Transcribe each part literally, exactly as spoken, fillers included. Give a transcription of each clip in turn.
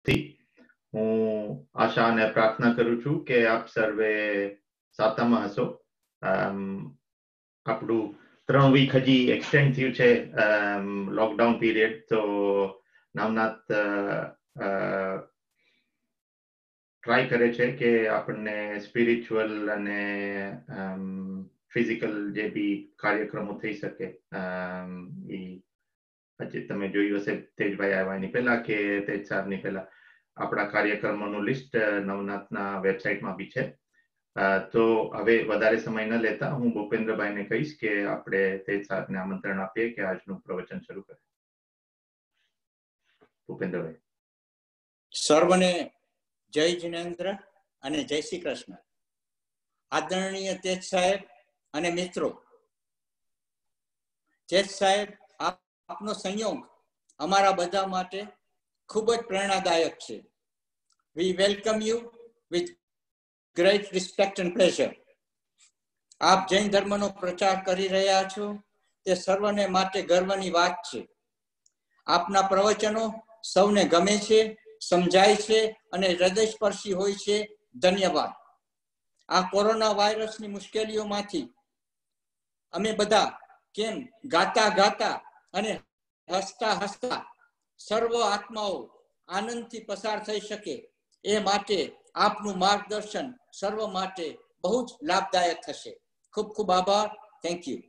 થી હું આશા અને પ્રાર્થના કરું છું કે આપ સર્વે સાતામાં હશો. આપણું ત્રણ વીક હજી એક્સટેન્ડ થયું છે લોકડાઉન પીરિયડ, તો નવનાથ ટ્રાય કરે છે કે આપણને સ્પિરિચ્યુઅલ અને ફિઝિકલ જે બી કાર્યક્રમો થઈ શકે એ હજી તમે જોયું હશે તેજભાઈ આવ્યાની પહેલા કે તેજ સાહેબની પહેલા આપણા કાર્યક્રમોનું લિસ્ટ નવનાથના વેબસાઇટમાં બી છે. તો હવે વધારે સમય ન લેતા હું ભૂપેન્દ્રભાઈને કહીશ કે આપણે તેજ સાહેબને આમંત્રણ આપીએ કે આજનું પ્રવચન શરૂ કરે. ભૂપેન્દ્રભાઈ. સર્વને જય જિનેન્દ્ર અને જય શ્રી કૃષ્ણ. આદરણીય તેજ સાહેબ અને મિત્રો, તેજ સાહેબ આપનો સંયોગ અમારા બધા માટે ખૂબ જ પ્રેરણાદાયક છે. We welcome you with great respect and pleasure. આપ જૈન ધર્મનો પ્રચાર કરી રહ્યા છો તે સર્વને માટે ગર્વની વાત છે. આપના પ્રવચનો સૌને ગમે છે, સમજાય છે અને હૃદયસ્પર્શી હોય છે. ધન્યવાદ. આ કોરોના વાયરસની મુશ્કેલીઓમાંથી અમે બધા કેમ ગાતા ગાતા અને હસતા હસતા સર્વ આત્માઓ આનંદથી પસાર થઈ શકે એ માટે આપનું માર્ગદર્શન સર્વ માટે બહુ જ લાભદાયક થશે. ખૂબ ખૂબ આભાર. Thank you.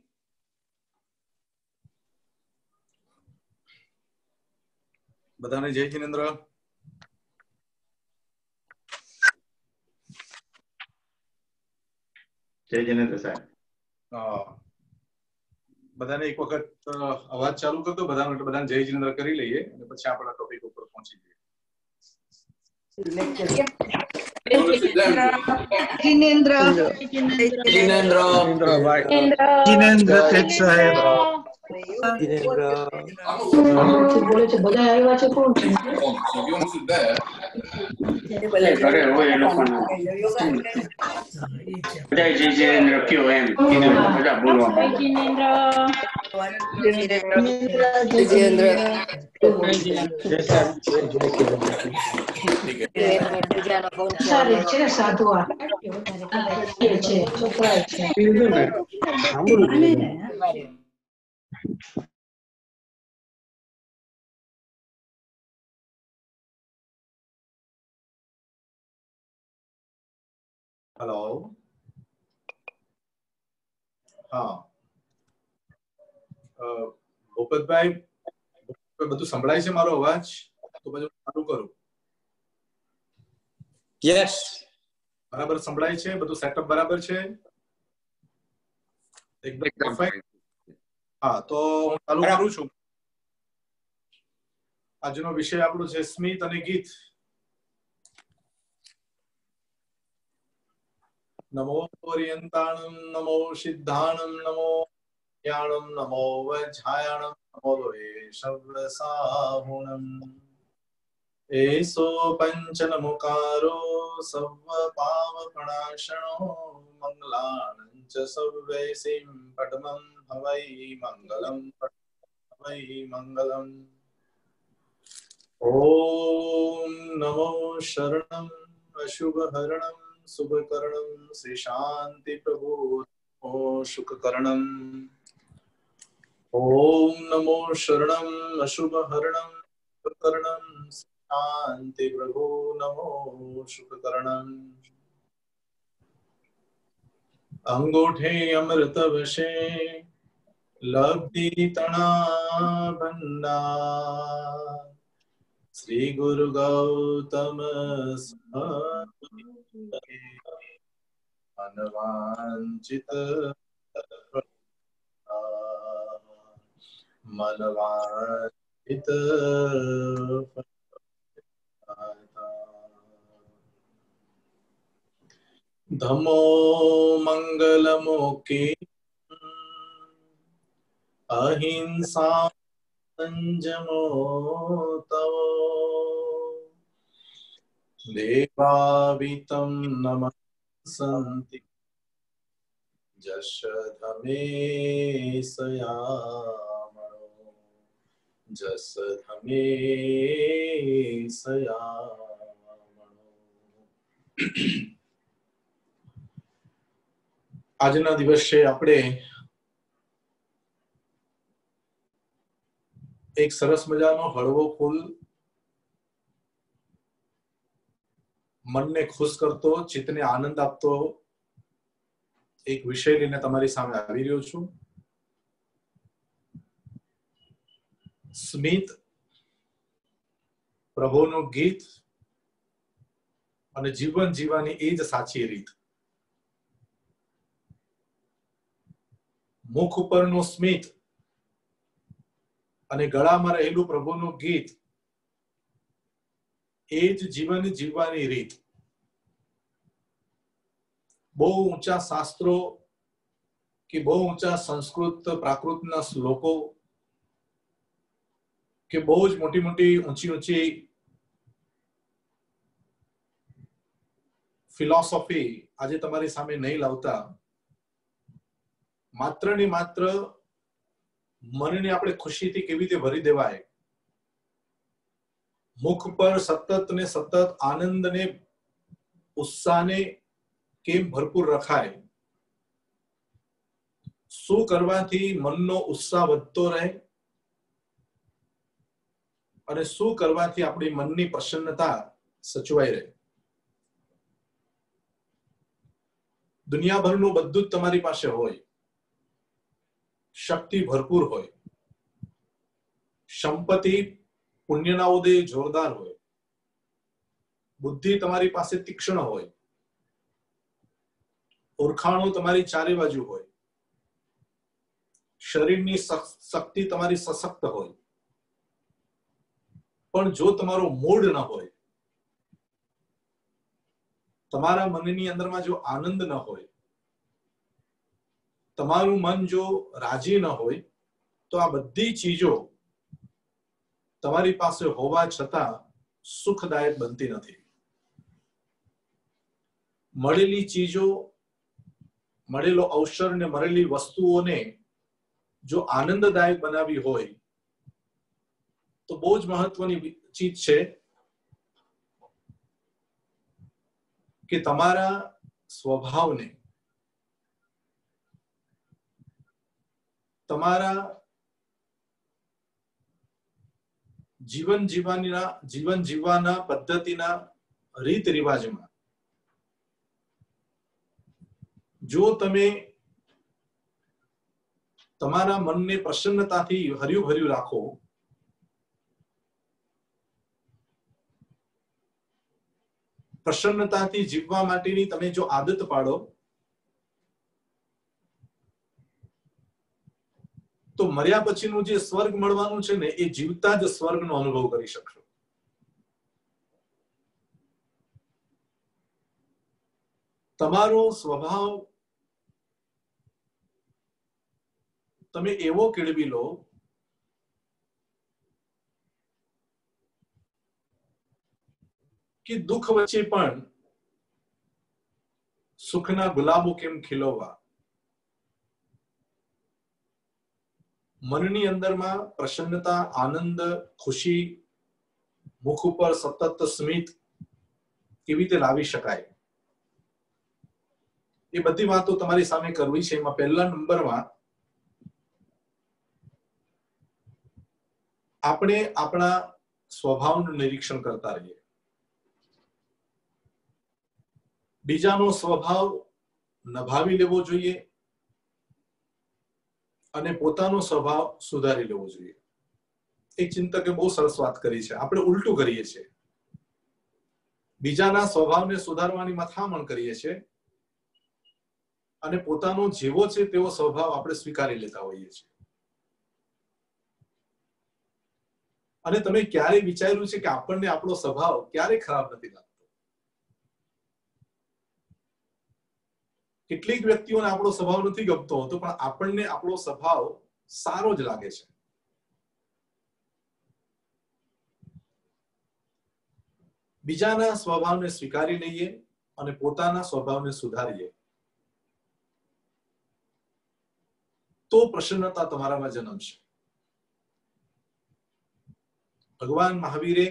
બધાને જય જિનેન્દ્ર. જય જિનેન્દ્ર સાહેબ. બધાને એક વખત અવાજ ચાલુ કરતો બધાને બધાને જય જિનેન્દ્ર કરી લઈએ અને પછી આપણા ટોપિક ઉપર પહોંચી જઈએ. જિનેન્દ્ર જિનેન્દ્ર જિનેન્દ્ર તેજ સાહેબ. બોલે છે બધા આવ્યા છે. કોણ છે? ઘરે હોય એ લોકો બધા જય જિનેન્દ્ર કયો એમ કીધું બધા બોલવા. સારી છે સાધુ છે છોકરા છે. હેલો. હા ભૂપતભાઈ, બધું સંભળાય છે મારો અવાજ? તો પછી ચાલુ કરું. યસ, બરાબર સંભળાય છે? બધું સેટઅપ બરાબર છે? એકદમ પરફેક્ટ. હા, તો હું ચાલુ કરું છું. આજનો વિષય આપણો છે સ્મિત અને ગીત. નમો ઓરિયંતાણમ નમો સિદ્ધાણમ નમો જ્ઞાનમ નમો વજ્જાયણમ નમો વેશવ્રસાહુણમ એસો પંચનમુકારો સર્વ પાવપણાશણો મંગલાનં ચ સર્વૈસિં પડમં હવૈ મંગલં હવૈ મંગલં. ઓમ નમો શરણં અશુભહરણં શુભકર્ણં શ્રી શાંતિ પ્રભુ શુકકર્ણં. ઓમ નમો શરણં અશુભહરણં શુભકર્ણં શાંતિ પ્રભુ નમો શુકકર્ણં. અંગૂઠે અમૃત વશે લબ્ધિ તણા ભંડાર શ્રી ગુરુ ગૌતમ મનવાંચિત મનવાંચિત ધમો મંગલ મોકી અહિંસા સંજમો તવ દેવાવિતમ નમસ્સંતિ જશ ધમે સયામણો જસ ધમે સયામણો. આજના દિવસે આપણે એક સરસ મજાનો હળવો ફૂલ, મનને ખુશ કરતો, ચિત્તને આનંદ આપતો એક વિષય લઈને તમારી સામે આવી રહ્યો છું. સ્મિત, પ્રભુનું ગીત અને જીવન જીવવાની એ જ સાચી રીત. મુખ ઉપરનું સ્મિત અને ગળામાં રહેલું પ્રભુનું ગીત એ જ જીવન જીવવાની રીત. બહુ ઊંચા શાસ્ત્રો કે બહુ ઊંચા સંસ્કૃત પ્રાકૃતના શ્લોકો કે બહુ જ મોટી મોટી ઊંચી ઊંચી ફિલોસોફી આજે તમારી સામે નહીં લાવતા. માત્ર ને માત્ર મનને આપણે ખુશીથી કેવી રીતે ભરી દેવાય, મુખ પર સતત ને સતત આનંદ ને ઉત્સાહને કેમ ભરપૂર રખાય, શું કરવાથી મનનો ઉત્સાહ વધતો રહે અને શું કરવાથી આપણી મનની પ્રસન્નતા સચવાઈ રહે. દુનિયાભરનું બધું જ તમારી પાસે હોય, શક્તિ ભરપૂર હોય, સંપત્તિ પુણ્યના ઉદય જોરદાર હોય, બુદ્ધિ તમારી પાસે તીક્ષ્ણ હોય, ઓળખાણો તમારી ચારે બાજુ હોય, શરીરની શક્તિ તમારી સશક્ત હોય, પણ જો તમારો મૂડ ન હોય, તમારા મનની અંદરમાં જો આનંદ ન હોય, તમારું મન જો રાજી ન હોય, તો આ બધી ચીજો તમારી પાસે હોવા છતાં સુખદાયક બનતી નથી. મળેલી ચીજો, મળેલો અવસર ને મળેલી વસ્તુઓને જો આનંદદાયક બનાવી હોય તો બહુ જ મહત્વની ચીજ છે કે તમારા સ્વભાવને, તમારા જીવન જીવવાના જીવન જીવવાના પદ્ધતિના રીત રિવાજમાં જો તમે તમારા મનને પ્રસન્નતાથી હર્યું ભર્યું રાખો, પ્રસન્નતાથી જીવવા માટેની તમે જો આદત પાડો, તો મર્યા પછીનું જે સ્વર્ગ મળવાનું છે ને એ જીવતા જ સ્વર્ગનો અનુભવ કરી શકશો. તમારો સ્વભાવ તમે એવો કેળવી લો કે દુઃખ વચ્ચે પણ સુખના ગુલાબો કેમ ખીલવવા, મનની અંદરમાં પ્રસન્નતા, આનંદ, ખુશી, મુખ ઉપર સતત સ્મિત કેવી રીતે લાવી શકાય, એ બધી વાતો તમારી સામે કરવી છે. એમાં પહેલા નંબરમાં આપણે આપણા સ્વભાવનું નિરીક્ષણ કરતા રહીએ. બીજાનો સ્વભાવ નભાવી લેવો જોઈએ અને પોતાનો સ્વભાવ સુધારી લેવો જોઈએ. એક ચિંતકે બહુ સરસ વાત કરી છે. આપણે ઉલટું કરીએ છીએ, બીજાના સ્વભાવને સુધારવાની મથામણ કરીએ છીએ અને પોતાનો જેવો છે તેવો સ્વભાવ આપણે સ્વીકારી લેતા હોઈએ છીએ. અને તમે ક્યારે વિચાર્યું છે કે આપણને આપણો સ્વભાવ ક્યારે ખરાબ નથી લાગતો? કેટલીક વ્યક્તિઓને આપણો સ્વભાવ નથી ગમતો હોતો, પણ આપણને આપણો સ્વભાવ સારો જ લાગે છે. બીજાના સ્વભાવને સ્વીકારી લઈએ અને પોતાના સ્વભાવને સુધારીએ તો પ્રસન્નતા તમારામાં જન્મશે. ભગવાન મહાવીરે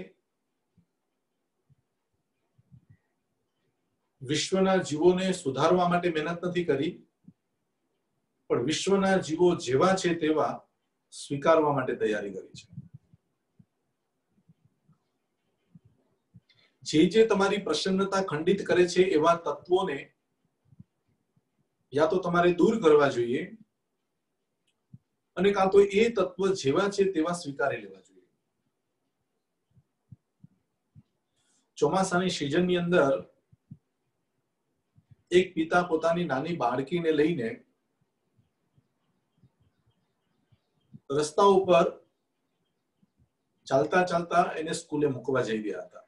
વિશ્વના જીવોને સુધારવા માટે મહેનત નથી કરી, પણ વિશ્વના જીવો જેવા છે તેવા સ્વીકારવા માટે તૈયારી કરી છે. જે જે તમારી પ્રસન્નતા ખંડિત કરે છે એવા તત્વોને યા તો તમારે દૂર કરવા જોઈએ, અને કાં તો એ તત્વ જેવા છે તેવા સ્વીકારી લેવા જોઈએ. ચોમાસાની સિઝનની અંદર એક પિતા પોતાની નાની બાળકીને લઈને રસ્તા ઉપર ચાલતા ચાલતા એને સ્કૂલે મૂકવા જઈ રહ્યા હતા.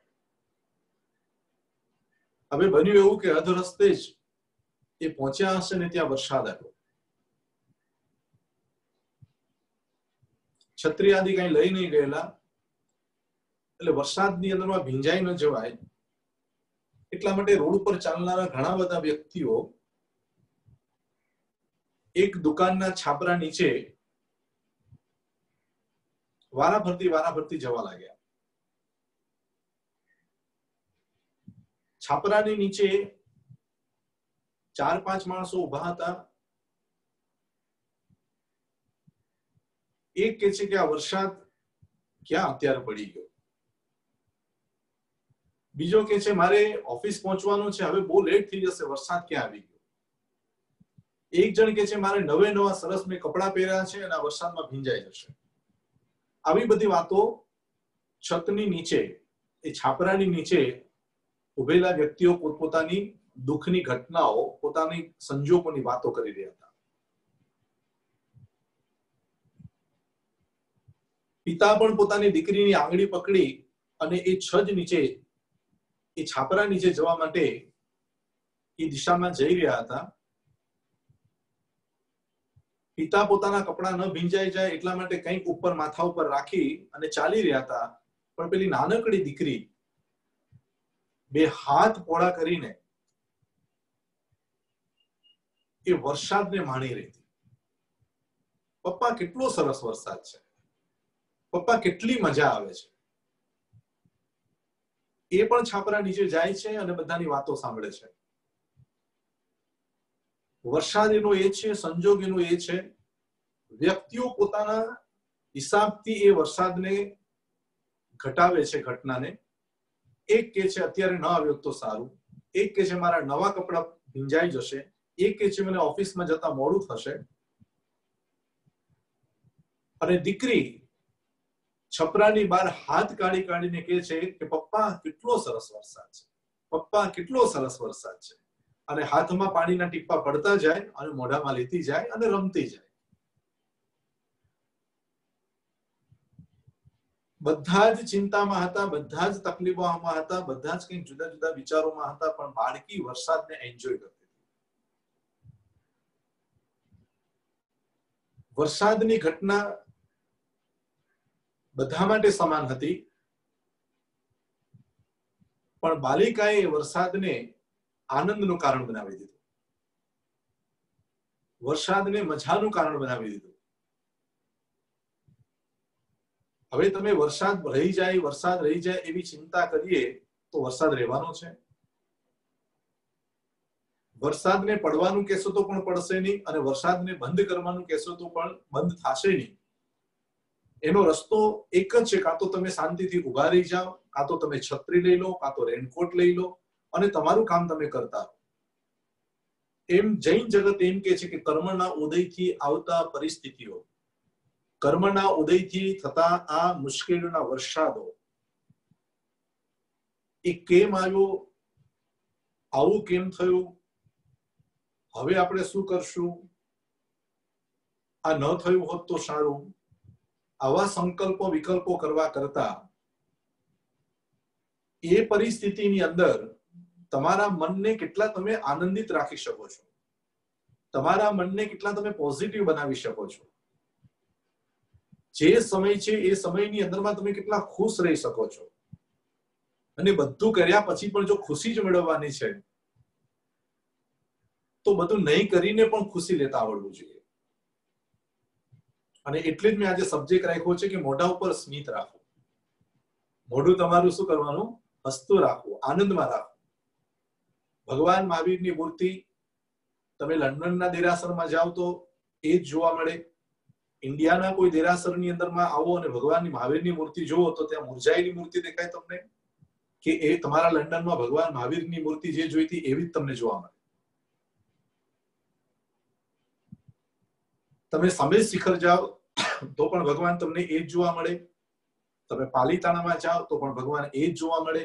હવે બન્યું એવું કે અધ રસ્તે જ એ પહોંચ્યા હશે ને ત્યાં વરસાદ આવ્યો. છત્રી આદિ કઈ લઈ નહીં ગયેલા, એટલે વરસાદની અંદરમાં ભીંજાઈ ન જવાય એટલા માટે રોડ ઉપર ચાલનારા ઘણા બધા વ્યક્તિઓ એક દુકાનના છાપરા નીચે વારાફરતી વારાફરતી જવા લાગ્યા. છાપરાની નીચે ચાર પાંચ માણસો ઉભા હતા. એક કે છે કે આ વરસાદ ક્યાં અત્યારે પડી ગયો, બીજો કે છે મારે ઓફિસ પહોંચવાનું છે, હવે બહુ લેટ થઈ જશે, વરસાદ ક્યાં આવી ગયો. એક જણ કે છે મારે નવે નવા સરસ મેં કપડા પહેર્યા છે અને આ વરસાદમાં ભીંજાઈ જશે. આવી બધી વાતો છતની નીચે, એ છાપરાની નીચે ઉભેલા વ્યક્તિઓ પોતપોતાની દુઃખની ઘટનાઓ, પોતાની સંજોગોની વાતો કરી રહ્યા હતા. પિતા પણ પોતાની દીકરીની આંગળી પકડી અને એ છજ નીચે, એ છાપરા નીચે જવા માટે એ દિશામાં જઈ રહ્યા હતા. પિતા પોતાના કપડા ન ભીંજાઈ જાય એટલા માટે કંઈક ઉપર માથા ઉપર રાખી અને ચાલી રહ્યા હતા, પણ પેલી નાનકડી દીકરી બે હાથ પોળા કરીને એ વરસાદને માણી રહી હતી. પપ્પા કેટલો સરસ વરસાદ છે, પપ્પા કેટલી મજા આવે છે. એ પણ છાપરા નીચે જાય છે અને બધાની વાતો સાંભળે છે. વરસાદ એનો એ છે, સંજોગ એનો એ છે, વ્યક્તિઓ પોતાના હિસાબથી એ વરસાદને ઘટાવે છે, ઘટનાને. એક કે છે અત્યારે ન આવ્યો તો સારું, એક કે છે મારા નવા કપડા ભીંજાઈ જશે, એક કે છે મને ઓફિસમાં જતા મોડું થશે. અને દીકરી છપરાની બહાર હાથ કાઢી કાઢીને કહે છે કે પપ્પા કેટલો સરસ વરસાદ છે, પપ્પા કેટલો સરસ વરસાદ છે. અને હાથમાં પાણીના ટીપા પડતા જાય અને મોઢામાં લેતી જાય અને રમતી જાય. બધા જ ચિંતામાં હતા, બધા જ તકલીફોમાં હતા, બધા જ કંઈક જુદા જુદા વિચારોમાં હતા, પણ બાળકી વરસાદને એન્જોય કરતી હતી. વરસાદની ઘટના બધા માટે સમાન હતી, પણ બાલિકાએ વરસાદને આનંદનું કારણ બનાવી દીધું, વરસાદને મજાનું કારણ બનાવી દીધું. હવે તમે વરસાદ રહી જાય, વરસાદ રહી જાય એવી ચિંતા કરીએ તો વરસાદ રહેવાનો છે? વરસાદને પડવાનું કહેશો તો પણ પડશે નહીં, અને વરસાદને બંધ કરવાનું કહેશો તો પણ બંધ થશે નહીં. એનો રસ્તો એક જ છે, કાં તો તમે શાંતિથી ઉભા રહી જાઓ, કાં તો તમે છત્રી લઈ લો, કાં તો રેનકોટ લઈ લો અને તમારું કામ તમે કરતા રહો. એમ જૈન જગત એમ કે છે કે કર્મના ઉદયથી આવતા પરિસ્થિતિઓ, કર્મના ઉદયથી થતા આ મુશ્કેલીઓના વરસાદો એ કેમ આવ્યો, આવું કેમ થયું, હવે આપણે શું કરશું, આ ન થયું હોત તો સારું, આવા સંકલ્પો વિકલ્પો કરવા કરતા એ પરિસ્થિતિની અંદર તમારા મનને કેટલા તમે આનંદિત રાખી શકો છો, તમારા મનને કેટલા તમે પોઝિટિવ બનાવી શકો છો, જે સમય છે એ સમયની અંદરમાં તમે કેટલા ખુશ રહી શકો છો. અને બધું કર્યા પછી પણ જો ખુશી જ મેળવવાની છે તો બધું નહીં કરીને પણ ખુશી લેતા આવડવું જોઈએ. અને એટલે જ મેં આજે સબ્જેક્ટ રાખ્યો છે કે મોઢા ઉપર સ્મિત રાખો. મોઢું તમારું શું કરવાનું? હસતું રાખવું, આનંદમાં રાખવું. ભગવાન મહાવીરની મૂર્તિ તમે લંડનના દેરાસરમાં જાઓ તો એ જ જોવા મળે. ઇન્ડિયાના કોઈ દેરાસરની અંદરમાં આવો અને ભગવાનની મહાવીરની મૂર્તિ જુઓ તો ત્યાં મુરઝાયેલી મૂર્તિ દેખાય તમને, કે એ તમારા લંડનમાં ભગવાન મહાવીરની મૂર્તિ જે જોઈતી એવી જ તમને જોવા મળે. તમે સમેત શિખર જાઓ તો પણ ભગવાન તમને એ જ જોવા મળે. તમે પાલિતાણામાં જાઓ તો પણ ભગવાન એ જ જોવા મળે.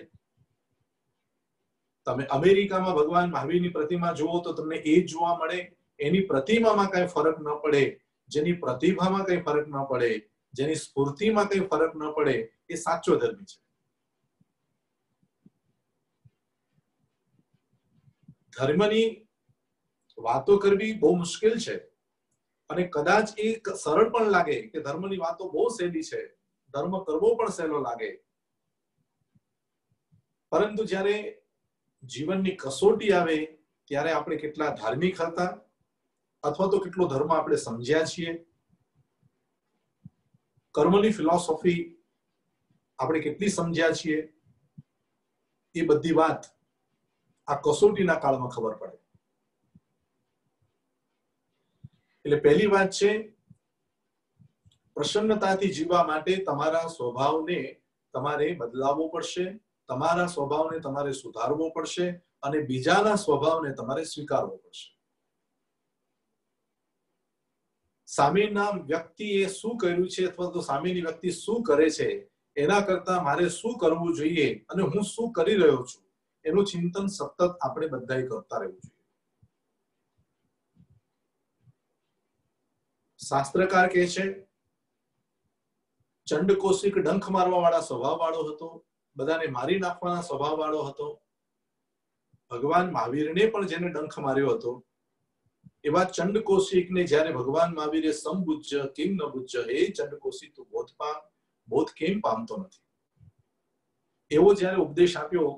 તમે અમેરિકામાં ભગવાન મહાવીરની પ્રતિમા જુઓ તો તમને એ જ જોવા મળે. એની પ્રતિમામાં કઈ ફરક ન પડે, જેની પ્રતિભામાં કઈ ફરક ન પડે, જેની સ્ફૂર્તિમાં કઈ ફરક ન પડે, એ સાચો ધર્મી છે. ધર્મની વાતો કરવી બહુ મુશ્કેલ છે અને કદાચ એ સરળ પણ લાગે કે ધર્મની વાતો બહુ સહેલી છે, ધર્મ કરવો પણ સહેલો લાગે. પરંતુ જ્યારે જીવનની કસોટી આવે ત્યારે આપણે કેટલા ધાર્મિક હતા અથવા તો કેટલો ધર્મ આપણે સમજ્યા છીએ, કર્મની ફિલોસોફી આપણે કેટલી સમજ્યા છીએ, એ બધી વાત આ કસોટીના કાળમાં ખબર પડે. એટલે પહેલી વાત છે, પ્રસન્નતાથી જીવવા માટે તમારા સ્વભાવને તમારે બદલાવવો પડશે, તમારા સ્વભાવને તમારે સુધારવો પડશે અને બીજાના સ્વભાવને તમારે સ્વીકારવો પડશે. સામેના વ્યક્તિએ શું કર્યું છે અથવા તો સામેની વ્યક્તિ શું કરે છે એના કરતા મારે શું કરવું જોઈએ અને હું શું કરી રહ્યો છું એનું ચિંતન સતત આપણે બધાએ કરતા રહેવું જોઈએ. શાસ્ત્રકાર કહે છે ચંડ કૌશિક ડંખ મારવા વાળા સ્વભાવ વાળો હતો, બધાને મારી નાખવાના સ્વભાવ વાળો હતો. ભગવાન મહાવીરને પણ જેને ડંખ માર્યો હતો એવા ચંડ કૌશિકને જયારે ભગવાન મહાવીરે સમબુજ્ય કેમ ન બુજ્ય, હે ચંડ કૌશિક તું બોધ પામ, બોધ કેમ પામતો નથી, એવો જયારે ઉપદેશ આપ્યો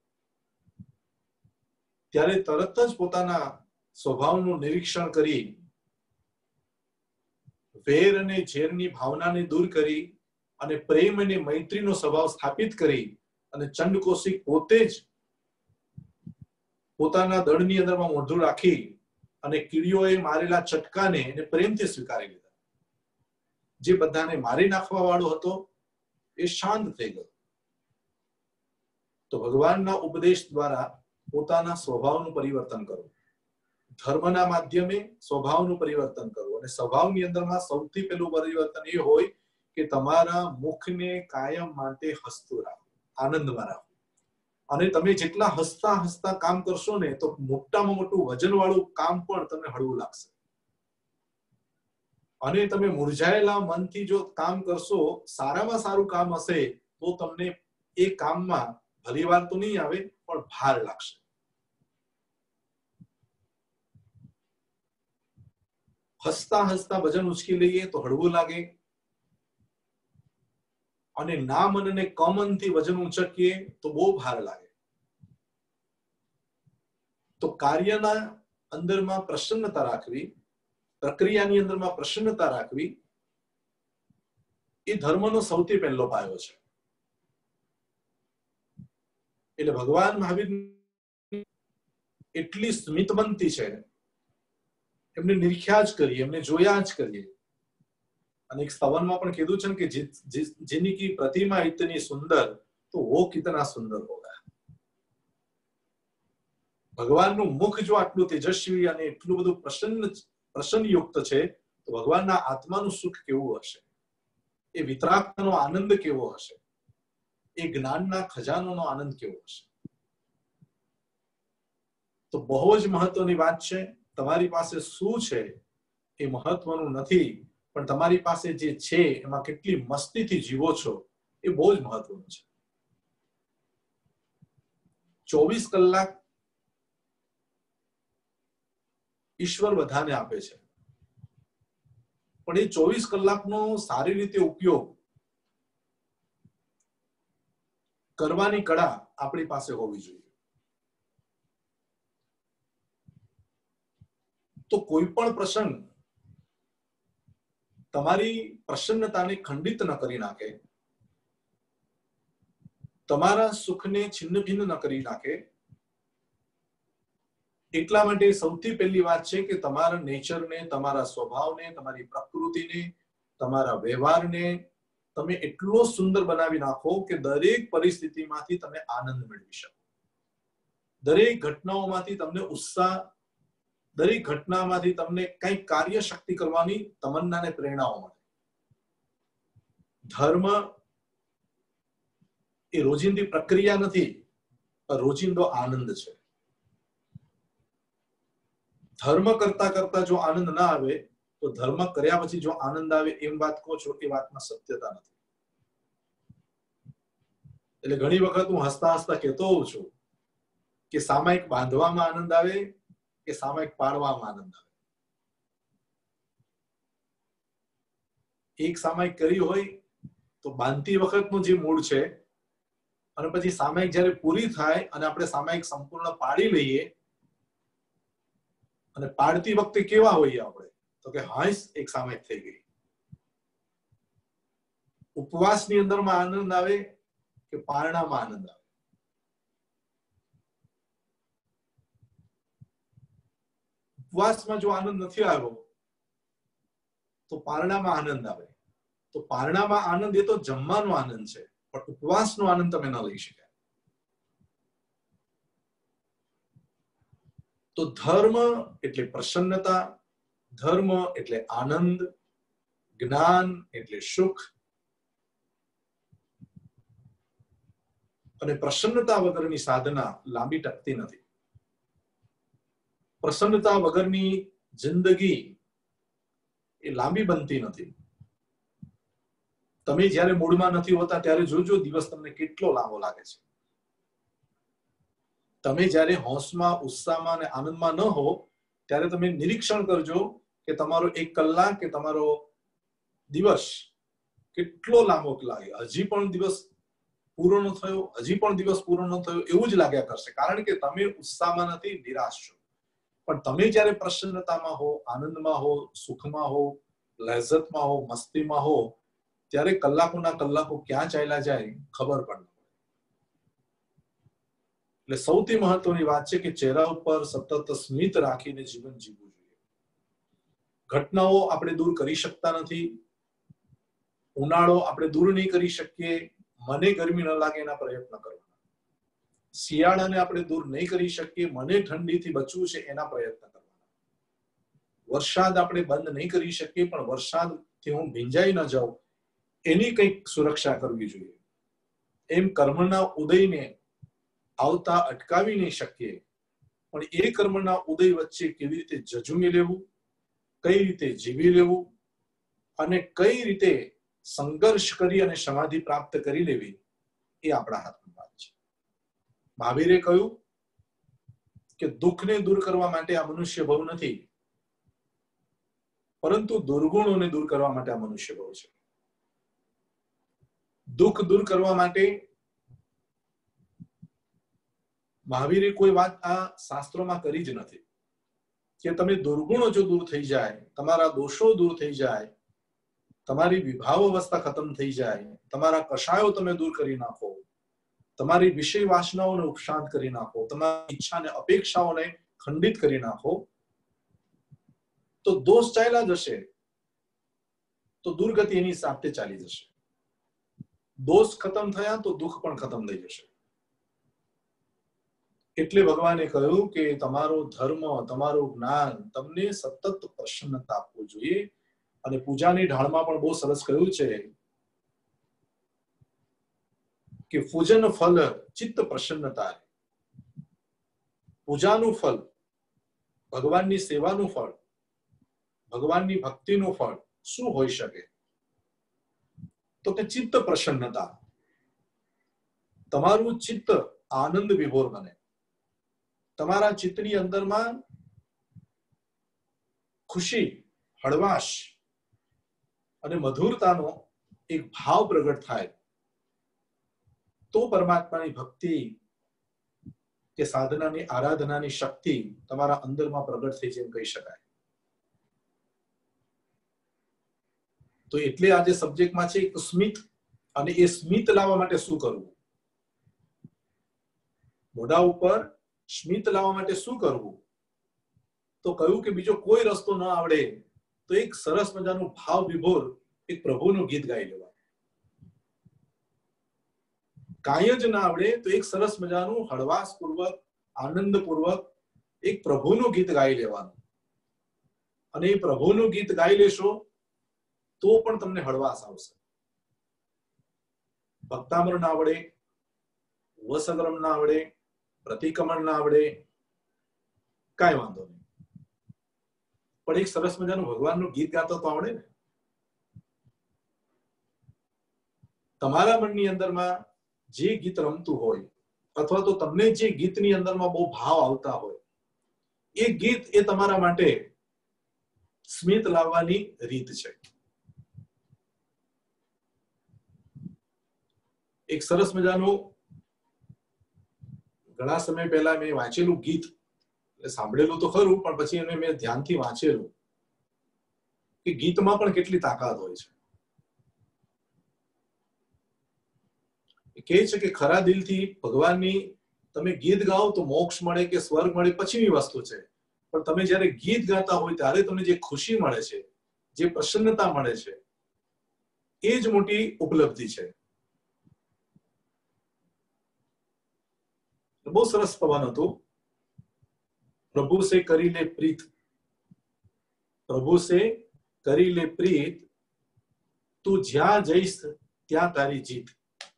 ત્યારે તરત જ પોતાના સ્વભાવનું નિરીક્ષણ કરી વેર અને ઝેરની ભાવનાને દૂર કરી અને પ્રેમ અને મૈત્રીનો સ્વભાવ સ્થાપિત કરી અને ચંડ કૌશિક પોતે જ પોતાના દળની અંદરમાં મોઢું રાખી અને કીડીઓએ મારેલા ચટકાને એને પ્રેમથી સ્વીકારી લીધા. જે બધાને મારી નાખવા વાળો હતો એ શાંત થઈ ગયો. તો ભગવાનના ઉપદેશ દ્વારા પોતાના સ્વભાવનું પરિવર્તન કરવું, ધર્મના માધ્યમે સ્વભાવનું પરિવર્તન કરવું. અને સ્વભાવની અંદરમાં સૌથી પહેલું પરિવર્તન એ હોય કે તમારા મુખને કાયમ માટે હસતું રાખવું, આનંદમાં રાખવું. અને તમે જેટલા હસતા હસતા કામ કરશો ને તો મોટામાં મોટું વજન વાળું કામ પણ તમને હળવું લાગશે. અને તમે મુરઝાયેલા મનથી જો કામ કરશો, સારામાં સારું કામ હશે તો તમને એ કામમાં ભલી વાર તો નહીં આવે પણ ભાર લાગશે. હસતા હસતા વજન ઉચકી લઈએ તો હળવું લાગે અને ના મનને કમનથી વજન ઉંચકીએ તો બહુ ભાર લાગે. તો કાર્યના અંદરમાં પ્રસન્નતા રાખવી, પ્રક્રિયાની અંદરમાં પ્રસન્નતા રાખવી એ ધર્મનો સૌથી પહેલો પાયો છે. એટલે ભગવાન મહાવીર એટલી સ્મિતવંતી છે, એમને નિરીખ્યા જ કરીએ, એમને જોયા જ કરીએ. અને એક સ્તવનમાં પણ કીધું છે કે જેની કી પ્રતિમા ઇતની સુંદર તો વો કિતના સુંદર હોગા. ભગવાનનું મુખ જો આટલું તેજસ્વી અને એટલું બધું પ્રસન્ન પ્રસન્નયુક્ત છે તો ભગવાનના આત્માનું સુખ કેવું હશે, એ વિતરાગનો આનંદ કેવો હશે, એ જ્ઞાનના ખજાનોનો આનંદ કેવો હશે. તો બહુ જ મહત્વની વાત છે. તમારી પાસે શું છે એ મહત્વનું નથી, પણ તમારી પાસે જે છે એમાં કેટલી મસ્તીથી જીવો છો એ બહુ જ મહત્વનું છે. ચોવીસ કલાક ઈશ્વર બધાને આપે છે, પણ એ ચોવીસ કલાકનો સારી રીતે ઉપયોગ કરવાની કળા આપણી પાસે હોવી જોઈએ. તો કોઈ પણ પ્રસંગ તમારી પ્રસન્નતાને ખંડિત ન કરી નાખે, તમારા સુખને છિન્ન ભિન્ન ન કરી નાખે. એટલા માટે સૌથી પહેલી વાત છે કે તમારા નેચરને, તમારા સ્વભાવને, તમારી પ્રકૃતિને, તમારા વ્યવહારને તમે એટલો સુંદર બનાવી નાખો કે દરેક પરિસ્થિતિમાંથી તમે આનંદ મેળવી શકો. દરેક ઘટનાઓમાંથી તમને ઉત્સાહ, દરેક ઘટનામાંથી તમને કંઈક કાર્ય શક્તિ કરવાની તમન્ના ને પ્રેરણાઓ મળે. ધર્મ એ રોજિંદી પ્રક્રિયા નથી, પણ રોજિંદો આનંદ છે. ધર્મ કરતા કરતા જો આનંદ ના આવે તો ધર્મ કર્યા પછી જો આનંદ આવે એમ વાત કહો છો, એ વાતમાં સત્યતા નથી. એટલે ઘણી વખત હું હસતા હસતા કહેતો હોઉં છું કે સામાયિક બાંધવામાં આનંદ આવે કે સામાયિક પાડવામાં આનંદ આવે. એક સામાયિક કરી હોય તો બાંધતી વખતનું જે મૂડ છે અને પછી સામાયિક જયારે પૂરી થાય અને આપણે સામાયિક સંપૂર્ણ પાડી લઈએ અને પાડતી વખતે કેવા હોઈએ આપણે, તો કે હાઈસ એક સામાયિક થઈ ગઈ. ઉપવાસની અંદરમાં આનંદ આવે કે પારણામાં આનંદ આવે? ઉપવાસમાં જો આનંદ નથી આવ્યો તો પારણામાં આનંદ આવે. તો પારણામાં આનંદ એ તો જમવાનો આનંદ છે, પણ ઉપવાસનો આનંદ તમે ન લઈ શક્યા. તો ધર્મ એટલે પ્રસન્નતા, ધર્મ એટલે આનંદ, જ્ઞાન એટલે સુખ. અને પ્રસન્નતા વગરની સાધના લાંબી ટકતી નથી. પ્રસન્નતા વગરની જિંદગી એ લાંબી બનતી નથી. તમે જ્યારે મૂડમાં નથી હોતા ત્યારે જોજો દિવસ તમને કેટલો લાંબો લાગે છે. તમે જ્યારે હોશમાં, ઉત્સાહમાં અને આનંદમાં ન હો ત્યારે તમે નિરીક્ષણ કરજો કે તમારો એક કલાક કે તમારો દિવસ કેટલો લાંબો લાગે. હજી પણ દિવસ પૂરો ન થયો, હજી પણ દિવસ પૂરો ન થયો એવું જ લાગ્યા કરશે, કારણ કે તમે ઉત્સાહમાં નથી, નિરાશ છો. પણ તમે જ્યારે પ્રસન્નતામાં હો, આનંદમાં હો, સુખમાં હો, લહેઝતમાં હો, મસ્તીમાં હો, ત્યારે કલાકોના કલાકો ક્યાં ચાલ્યા જાય ખબર પણ ન પડે. એટલે સૌથી મહત્વની વાત છે કે ચહેરા ઉપર સતત સ્મિત રાખીને જીવન જીવવું જોઈએ. ઘટનાઓ આપણે દૂર કરી શકતા નથી. ઉનાળો આપણે દૂર નહીં કરી શકીએ. મને ગરમી ન લાગે એના પ્રયત્ન કરવાના. શિયાળાને આપણે દૂર નહીં કરી શકીએ. મને ઠંડીથી બચવું છે એના પ્રયત્ન કરવાના. વરસાદ આપણે બંધ નહીં કરી શકીએ, પણ વરસાદથી હું ભીંજાઈ ન જાઉં એની કંઈક સુરક્ષા કરવી જોઈએ. એમ કર્મના ઉદયને આવતા અટકાવી નહીં શકીએ, પણ એ કર્મના ઉદય વચ્ચે કેવી રીતે ઝઝૂમી લેવું, કઈ રીતે જીવી લેવું અને કઈ રીતે સંઘર્ષ કરી અને સમાધિ પ્રાપ્ત કરી લેવી એ આપણા હાથની વાત છે. મહાવીરે કહ્યું કે દુઃખને દૂર કરવા માટે આ મનુષ્ય ભવ નથી, પરંતુ દુર્ગુણોને દૂર કરવા માટે આ મનુષ્ય ભવ છે. દુઃખ દૂર કરવા માટે મહાવીરે કોઈ વાત આ શાસ્ત્રોમાં કરી જ નથી કે તમે દુર્ગુણો જો દૂર થઈ જાય, તમારા દોષો દૂર થઈ જાય, તમારી વિભાવ અવસ્થા ખતમ થઈ જાય, તમારા કષાયો તમે દૂર કરી નાખો, તમારી વિષય વાસનાઓને ઉપશાંત કરી નાખો, તમારી ઈચ્છા અને અપેક્ષાઓને ખંડિત કરી નાખો, તો દોષ ચાલ્યા જશે, તો દુર્ગતિ એની સાથે ચાલી જશે. દોષ ખતમ થયા તો દુઃખ પણ ખતમ થઈ જશે. એટલે ભગવાને કહ્યું કે તમારો ધર્મ, તમારું જ્ઞાન તમને સતત પ્રસન્નતા આપવું જોઈએ. અને પૂજાની ઢાળમાં પણ બહુ સરસ કહ્યું છે કે પૂજન ફલ ચિત્ત પ્રસન્નતા. પૂજાનું ફળ, ભગવાનની સેવાનું ફળ, ભગવાનની ભક્તિનું ફળ શું હોઈ શકે? તો કે ચિત્ત પ્રસન્નતા. તમારું ચિત્ત આનંદ વિભોર બને. તમારા ચિત્તની અંદરમાં ખુશી, હળવાશ અને મધુરતાનો એક ભાવ પ્રગટ થાય તો પરમાત્માની ભક્તિ કે સાધનાની આરાધનાની શક્તિ તમારા અંદરમાં પ્રગટ થઈ જેમ કહી શકાય. તો એટલે આજે સબ્જેક્ટમાં છે એક સ્મિત, અને એ સ્મિત લાવવા માટે શું કરવું? મોઢા ઉપર સ્મિત લાવવા માટે શું કરવું? તો કહ્યું કે બીજો કોઈ રસ્તો ન આવડે તો એક સરસ મજાનું ભાવ વિભોર એક પ્રભુનું ગીત ગાઈ લેવાનું. કાંઈ જ ના આવડે તો એક સરસ મજાનું હળવાશ પૂર્વક આનંદ પૂર્વક એક પ્રભુનું ગીત ગાઈ લેવાનું. અને એ પ્રભુનું ગીત ગાઈ લેશો તો પણ તમને હળવાશ આવશે. ભક્તામૃત ના આવડે, વસગ્રમ ના આવડે, પ્રતિક્રમણ ના આવડે, કાંઈ વાંધો નહીં, પણ એક સરસ મજાનું ભગવાનનું ગીત ગાતો તો આવડે ને. તમારા મનની અંદરમાં જે ગીત રમતું હોય અથવા તો તમને જે ગીતની અંદરમાં બહુ ભાવ આવતા હોય એ ગીત એ તમારા માટે સ્મિત લાવવાની રીત છે. એક સરસ મજાનું ઘણા સમય પહેલા મેં વાંચેલું ગીત, સાંભળેલું તો ખરું પણ પછી એને મેં ધ્યાનથી વાંચેલું કે ગીતમાં પણ કેટલી તાકાત હોય છે. કહે છે કે ખરા દિલથી ભગવાનની તમે ગીત ગાઓ તો મોક્ષ મળે કે સ્વર્ગ મળે પછીની વસ્તુ છે, પણ તમે જયારે ગીત ગાતા હોય ત્યારે તમને જે ખુશી મળે છે, જે પ્રસન્નતા મળે છે, એ જ મોટી ઉપલબ્ધિ છે. બહુ સરસ પવન હતું. પ્રભુ સે કરી લે પ્રીત, પ્રભુ સે કરી લે પ્રીત, તું જ્યાં જઈશ ત્યાં તારી જીત.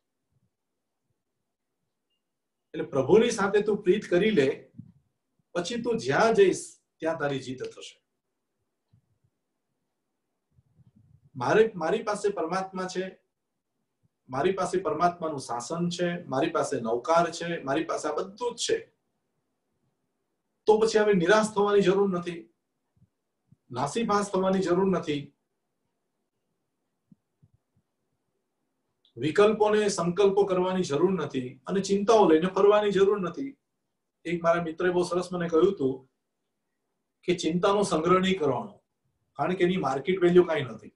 એટલે પ્રભુની સાથે તું પ્રીત કરી લે, પછી તું જ્યાં જઈશ ત્યાં તારી જીત થશે. મારે મારી પાસે પરમાત્મા છે, મારી પાસે પરમાત્માનું શાસન છે, મારી પાસે નૌકાર છે, મારી પાસે આ બધું જ છે, તો પછી હવે નિરાશ થવાની જરૂર નથી, નાસીપાસ થવાની જરૂર નથી, વિકલ્પોને સંકલ્પો કરવાની જરૂર નથી અને ચિંતાઓ લઈને ફરવાની જરૂર નથી. એક મારા મિત્રે બહુ સરસ મને કહ્યું હતું કે ચિંતાનો સંગ્રહ નહીં કરવાનો, કારણ કે એની માર્કેટ વેલ્યુ કઈ નથી.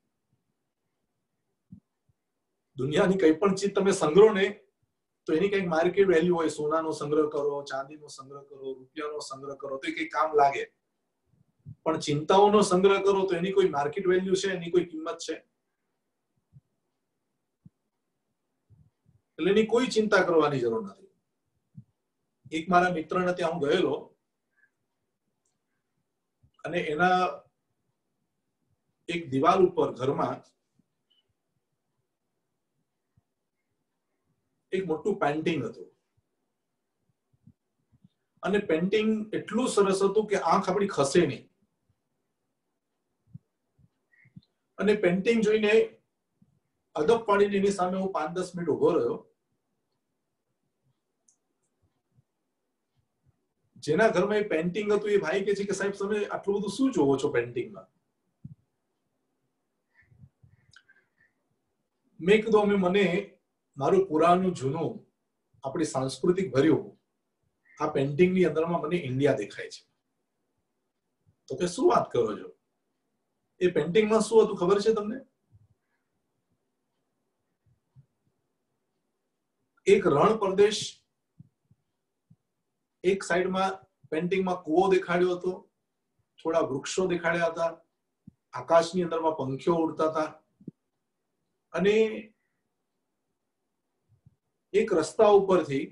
દુનિયાની કઈ પણ ચીજ તમે સંગ્રહ ને તો એની કઈક માર્કેટ વેલ્યુ હોય. સોનાનો સંગ્રહ કરો, ચાંદીનો સંગ્રહ કરો, રૂપિયાનો સંગ્રહ કરો તો એ કઈ કામ લાગે, પણ ચિંતાઓનો સંગ્રહ કરો તો એની કોઈ માર્કેટ વેલ્યુ છે, એની કોઈ કિંમત છે? એટલે એની કોઈ ચિંતા કરવાની જરૂર નથી. એક મારા મિત્રને ત્યાં હું ગયેલો અને એના એક દિવાલ ઉપર ઘરમાં એક મોટું પેન્ટિંગ હતું અને પેન્ટિંગ એટલું સરસ હતું કે આંખ આપણી ખસે નહીં. અને પેન્ટિંગ જોઈને અદબ પાડીને એની સામે હું પાંચ દસ મિનિટ ઉભો રહ્યો. જેના ઘરમાં એ પેન્ટિંગ હતું એ ભાઈ કે છે કે સાહેબ તમે આટલું બધું શું જોવો છો પેન્ટિંગમાં? મેં કીધું અમે મને મારું પુરાણું જૂનું આપણી સાંસ્કૃતિક ભર્યું આ પેન્ટિંગની અંદરમાં મને ઇન્ડિયા દેખાય છે. તો કે શું વાત કરો છો? એ પેન્ટિંગમાં શું હતું ખબર છે તમને? એક રણ પ્રદેશ, એક સાઈડમાં પેન્ટિંગમાં કૂવો દેખાડ્યો હતો, થોડા વૃક્ષો દેખાડ્યા હતા, આકાશની અંદરમાં પંખીઓ ઉડતા હતા અને એક રસ્તા ઉપરથી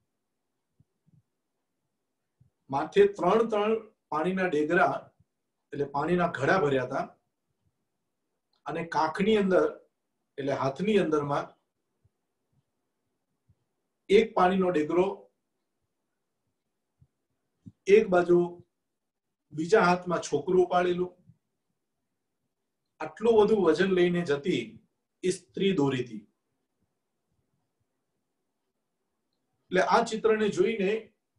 માથે ત્રણ ત્રણ પાણીના ડેગરા એટલે પાણીના ઘડા ભર્યા હતા અને કાંખની અંદર એટલે હાથની અંદરમાં એક પાણીનો ડેગરો, એક બાજુ બીજા હાથમાં છોકરું ઉપાડેલું. આટલું બધું વજન લઈને જતી એ સ્ત્રી દોરી હતી. એટલે આ ચિત્રને જોઈને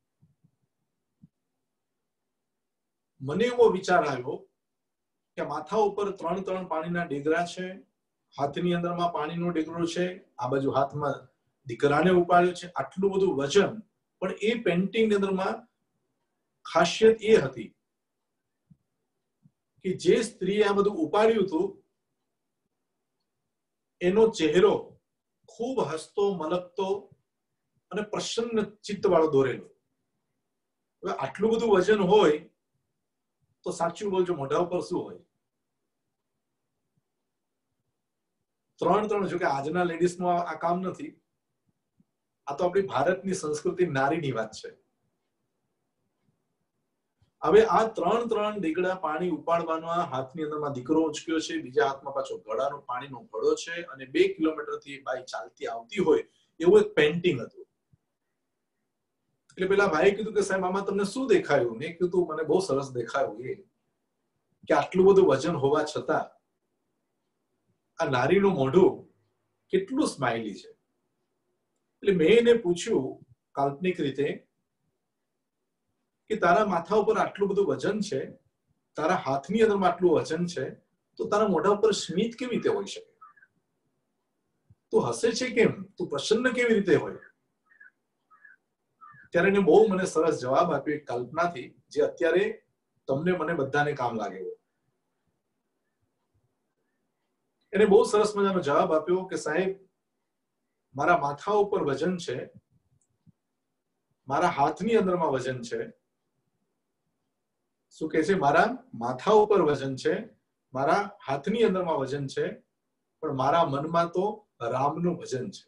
મને એવો વિચાર આવ્યો કે માથા ઉપર ત્રણ ત્રણ પાણીના ડેગરા છે, હાથની અંદરમાં પાણીનો ડેગરો છે, આ બાજુ હાથમાં દીકરાને ઉપાડ્યો છે, આટલું બધું વજન, પણ એ પેન્ટિંગની અંદરમાં ખાસિયત એ હતી કે જે સ્ત્રીએ આ બધું ઉપાડ્યું હતું એનો ચહેરો ખૂબ હસતો મલકતો અને પ્રસન્ન ચિત્ત વાળો દોરેલો. હવે આટલું બધું વજન હોય તો સાચું બોલજો, મોઢા ઉપર શું હોય? ત્રણ ત્રણ. જો કે આજના લેડીઝ નું આ કામ નથી, આ તો આપણી ભારતની સંસ્કૃતિ નારીની વાત છે. હવે આ ત્રણ ત્રણ દીકડા પાણી ઉપાડવાનો હાથની અંદરમાં દીકરો ઉંચક્યો છે, બીજા હાથમાં પાછો ઘડાનો પાણીનો ઘડો છે, અને બે કિલોમીટર થી બાઈ ચાલતી આવતી હોય એવું એક પેન્ટિંગ હતું. એટલે પેલા ભાઈ કીધું કે સાહેબ આમાં તમને શું દેખાયું? મેં કીધું મને બહુ સરસ દેખાયું એ કે આટલું બધું વજન હોવા છતાં આ નારીનું મોઢું કેટલું સ્માઇલી છે. એટલે મેં એને પૂછ્યું કાલ્પનિક રીતે કે તારા માથા ઉપર આટલું બધું વજન છે, તારા હાથની અંદરમાં આટલું વજન છે, તો તારા મોઢા ઉપર સ્મિત કેવી રીતે હોઈ શકે? તું હસે છે કેમ? તું પ્રસન્ન કેવી રીતે હોય? ત્યારે એને બહુ મને સરસ જવાબ આપ્યો એક કલ્પનાથી, જે અત્યારે તમને મને બધાને કામ લાગે. એને બહુ સરસ મજાનો જવાબ આપ્યો કે સાહેબ મારા માથા ઉપર વજન છે, મારા હાથની અંદરમાં વજન છે. શું કે છે? મારા માથા ઉપર વજન છે, મારા હાથની અંદરમાં વજન છે, પણ મારા મનમાં તો રામનું ભજન છે.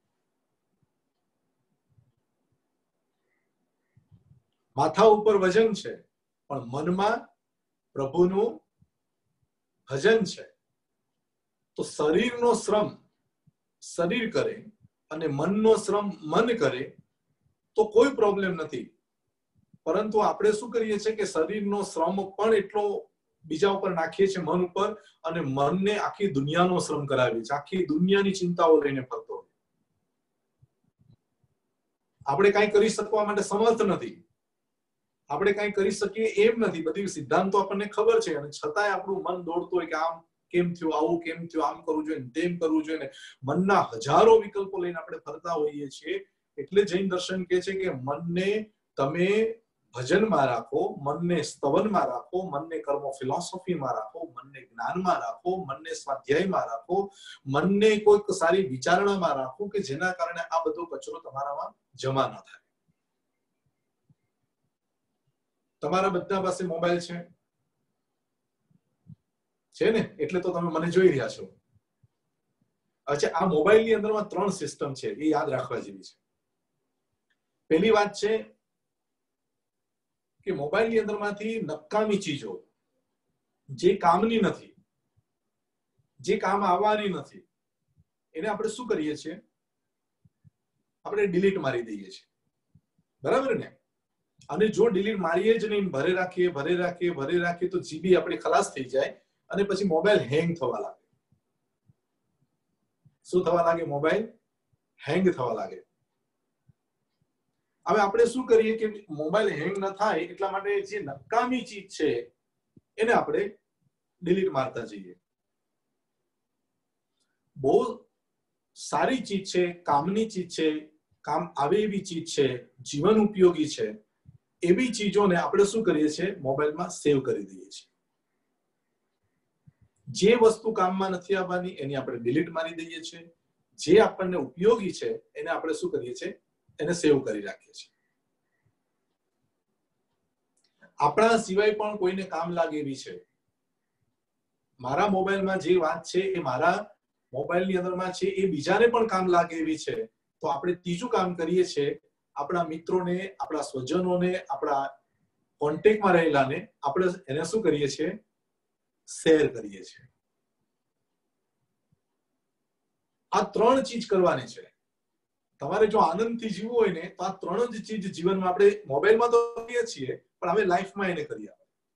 માથા ઉપર વજન છે પણ મનમાં પ્રભુનું ભજન છે. તો શરીરનો શ્રમ શરીર કરે અને મનનો શ્રમ મન કરે તો કોઈ પ્રોબ્લેમ નથી. પરંતુ આપણે શું કરીએ છીએ કે શરીરનો શ્રમ પણ એટલો બીજા ઉપર નાખીએ છીએ, મન ઉપર, અને મનને આખી દુનિયાનો શ્રમ કરાવીએ છીએ, આખી દુનિયાની ચિંતાઓ લઈને ફરતો. આપણે કઈ કરી શકવા માટે સમર્થ નથી, આપણે કઈ કરી શકીએ એમ નથી. બધી સિદ્ધાંતો આપણને ખબર છે, અને છતાંય આપણું મન દોડતું હોય કે આમ કેમ થયું, આવું કેમ થયું, આમ કરવું જોઈએ, તેમ કરવું જોઈએ. મનના હજારો વિકલ્પો લઈને આપણે ફરતા હોઈએ છીએ. એટલે જૈન દર્શન કહે છે કે મનને તમે ભજનમાં રાખો, મનને સ્તવનમાં રાખો, મનને કર્મ ફિલોસોફીમાં રાખો, મનને જ્ઞાનમાં રાખો, મનને સ્વાધ્યાયમાં રાખો, મનને કોઈક સારી વિચારણામાં રાખો કે જેના કારણે આ બધો કચરો તમારામાં જમા ન થાય. તમારા બધા પાસે મોબાઈલ છે છે ને? એટલે તો તમે મને જોઈ રહ્યા છો. અચ્છા, આ મોબાઈલની અંદરમાં ત્રણ સિસ્ટમ છે, એ યાદ રાખવા જેવી છે. પહેલી વાત છે કે મોબાઈલની અંદરમાંથી નકામી ચીજો, જે કામની નથી, જે કામ આવવાની નથી, એને આપણે શું કરીએ છીએ? આપણે ડિલીટ મારી દઈએ છીએ. બરાબર ને? અને જો ડિલીટ મારીએ જ નહીં, ભરે રાખીએ ભરે રાખીએ ભરે રાખીએ તો જીબી આપણી ખલાસ થઈ જાય અને પછી મોબાઈલ હેંગ થવા લાગે. શું થવા લાગે? મોબાઈલ હેંગ થવા લાગે. હવે આપણે શું કરીએ કે મોબાઈલ હેંગ ન થાય એટલા માટે જે નકામી ચીજ છે એને આપણે ડિલીટ મારતા જઈએ. બહુ સારી ચીજ છે, કામની ચીજ છે, કામ આવે એવી ચીજ છે, જીવન ઉપયોગી છે, એવી ચીજોને આપણે શું કરીએ છીએ? મોબાઈલમાં સેવ કરી દઈએ છીએ. જે વસ્તુ કામમાં નથી આવવાની એની આપણે ડિલીટ મારી દઈએ છીએ. જે આપણને ઉપયોગી છે એને આપણે શું કરીએ છીએ? એને સેવ કરી રાખીએ છીએ. આપણા સિવાય પણ કોઈને કામ લાગે એવી છે. મારા મોબાઈલમાં જે વાત છે એ મારા મોબાઈલની અંદરમાં છે એ બીજાને પણ કામ લાગે એવી છે. તો આપણે ત્રીજું કામ કરીએ છીએ, આપણા મિત્રોને, આપણા સ્વજનોને, આપણા કોન્ટેક્ટમાં રહેલાને આપણે એને શું કરીએ છીએ? શેર કરીએ છીએ. આ ત્રણ ચીજ કરવાની છે. તમારે જો આનંદથી જીવવું હોય ને તો આ ત્રણ જ ચીજ જીવનમાં આપણે મોબાઈલમાં તો કરીએ છીએ પણ હવે લાઈફમાં એને કરીએ.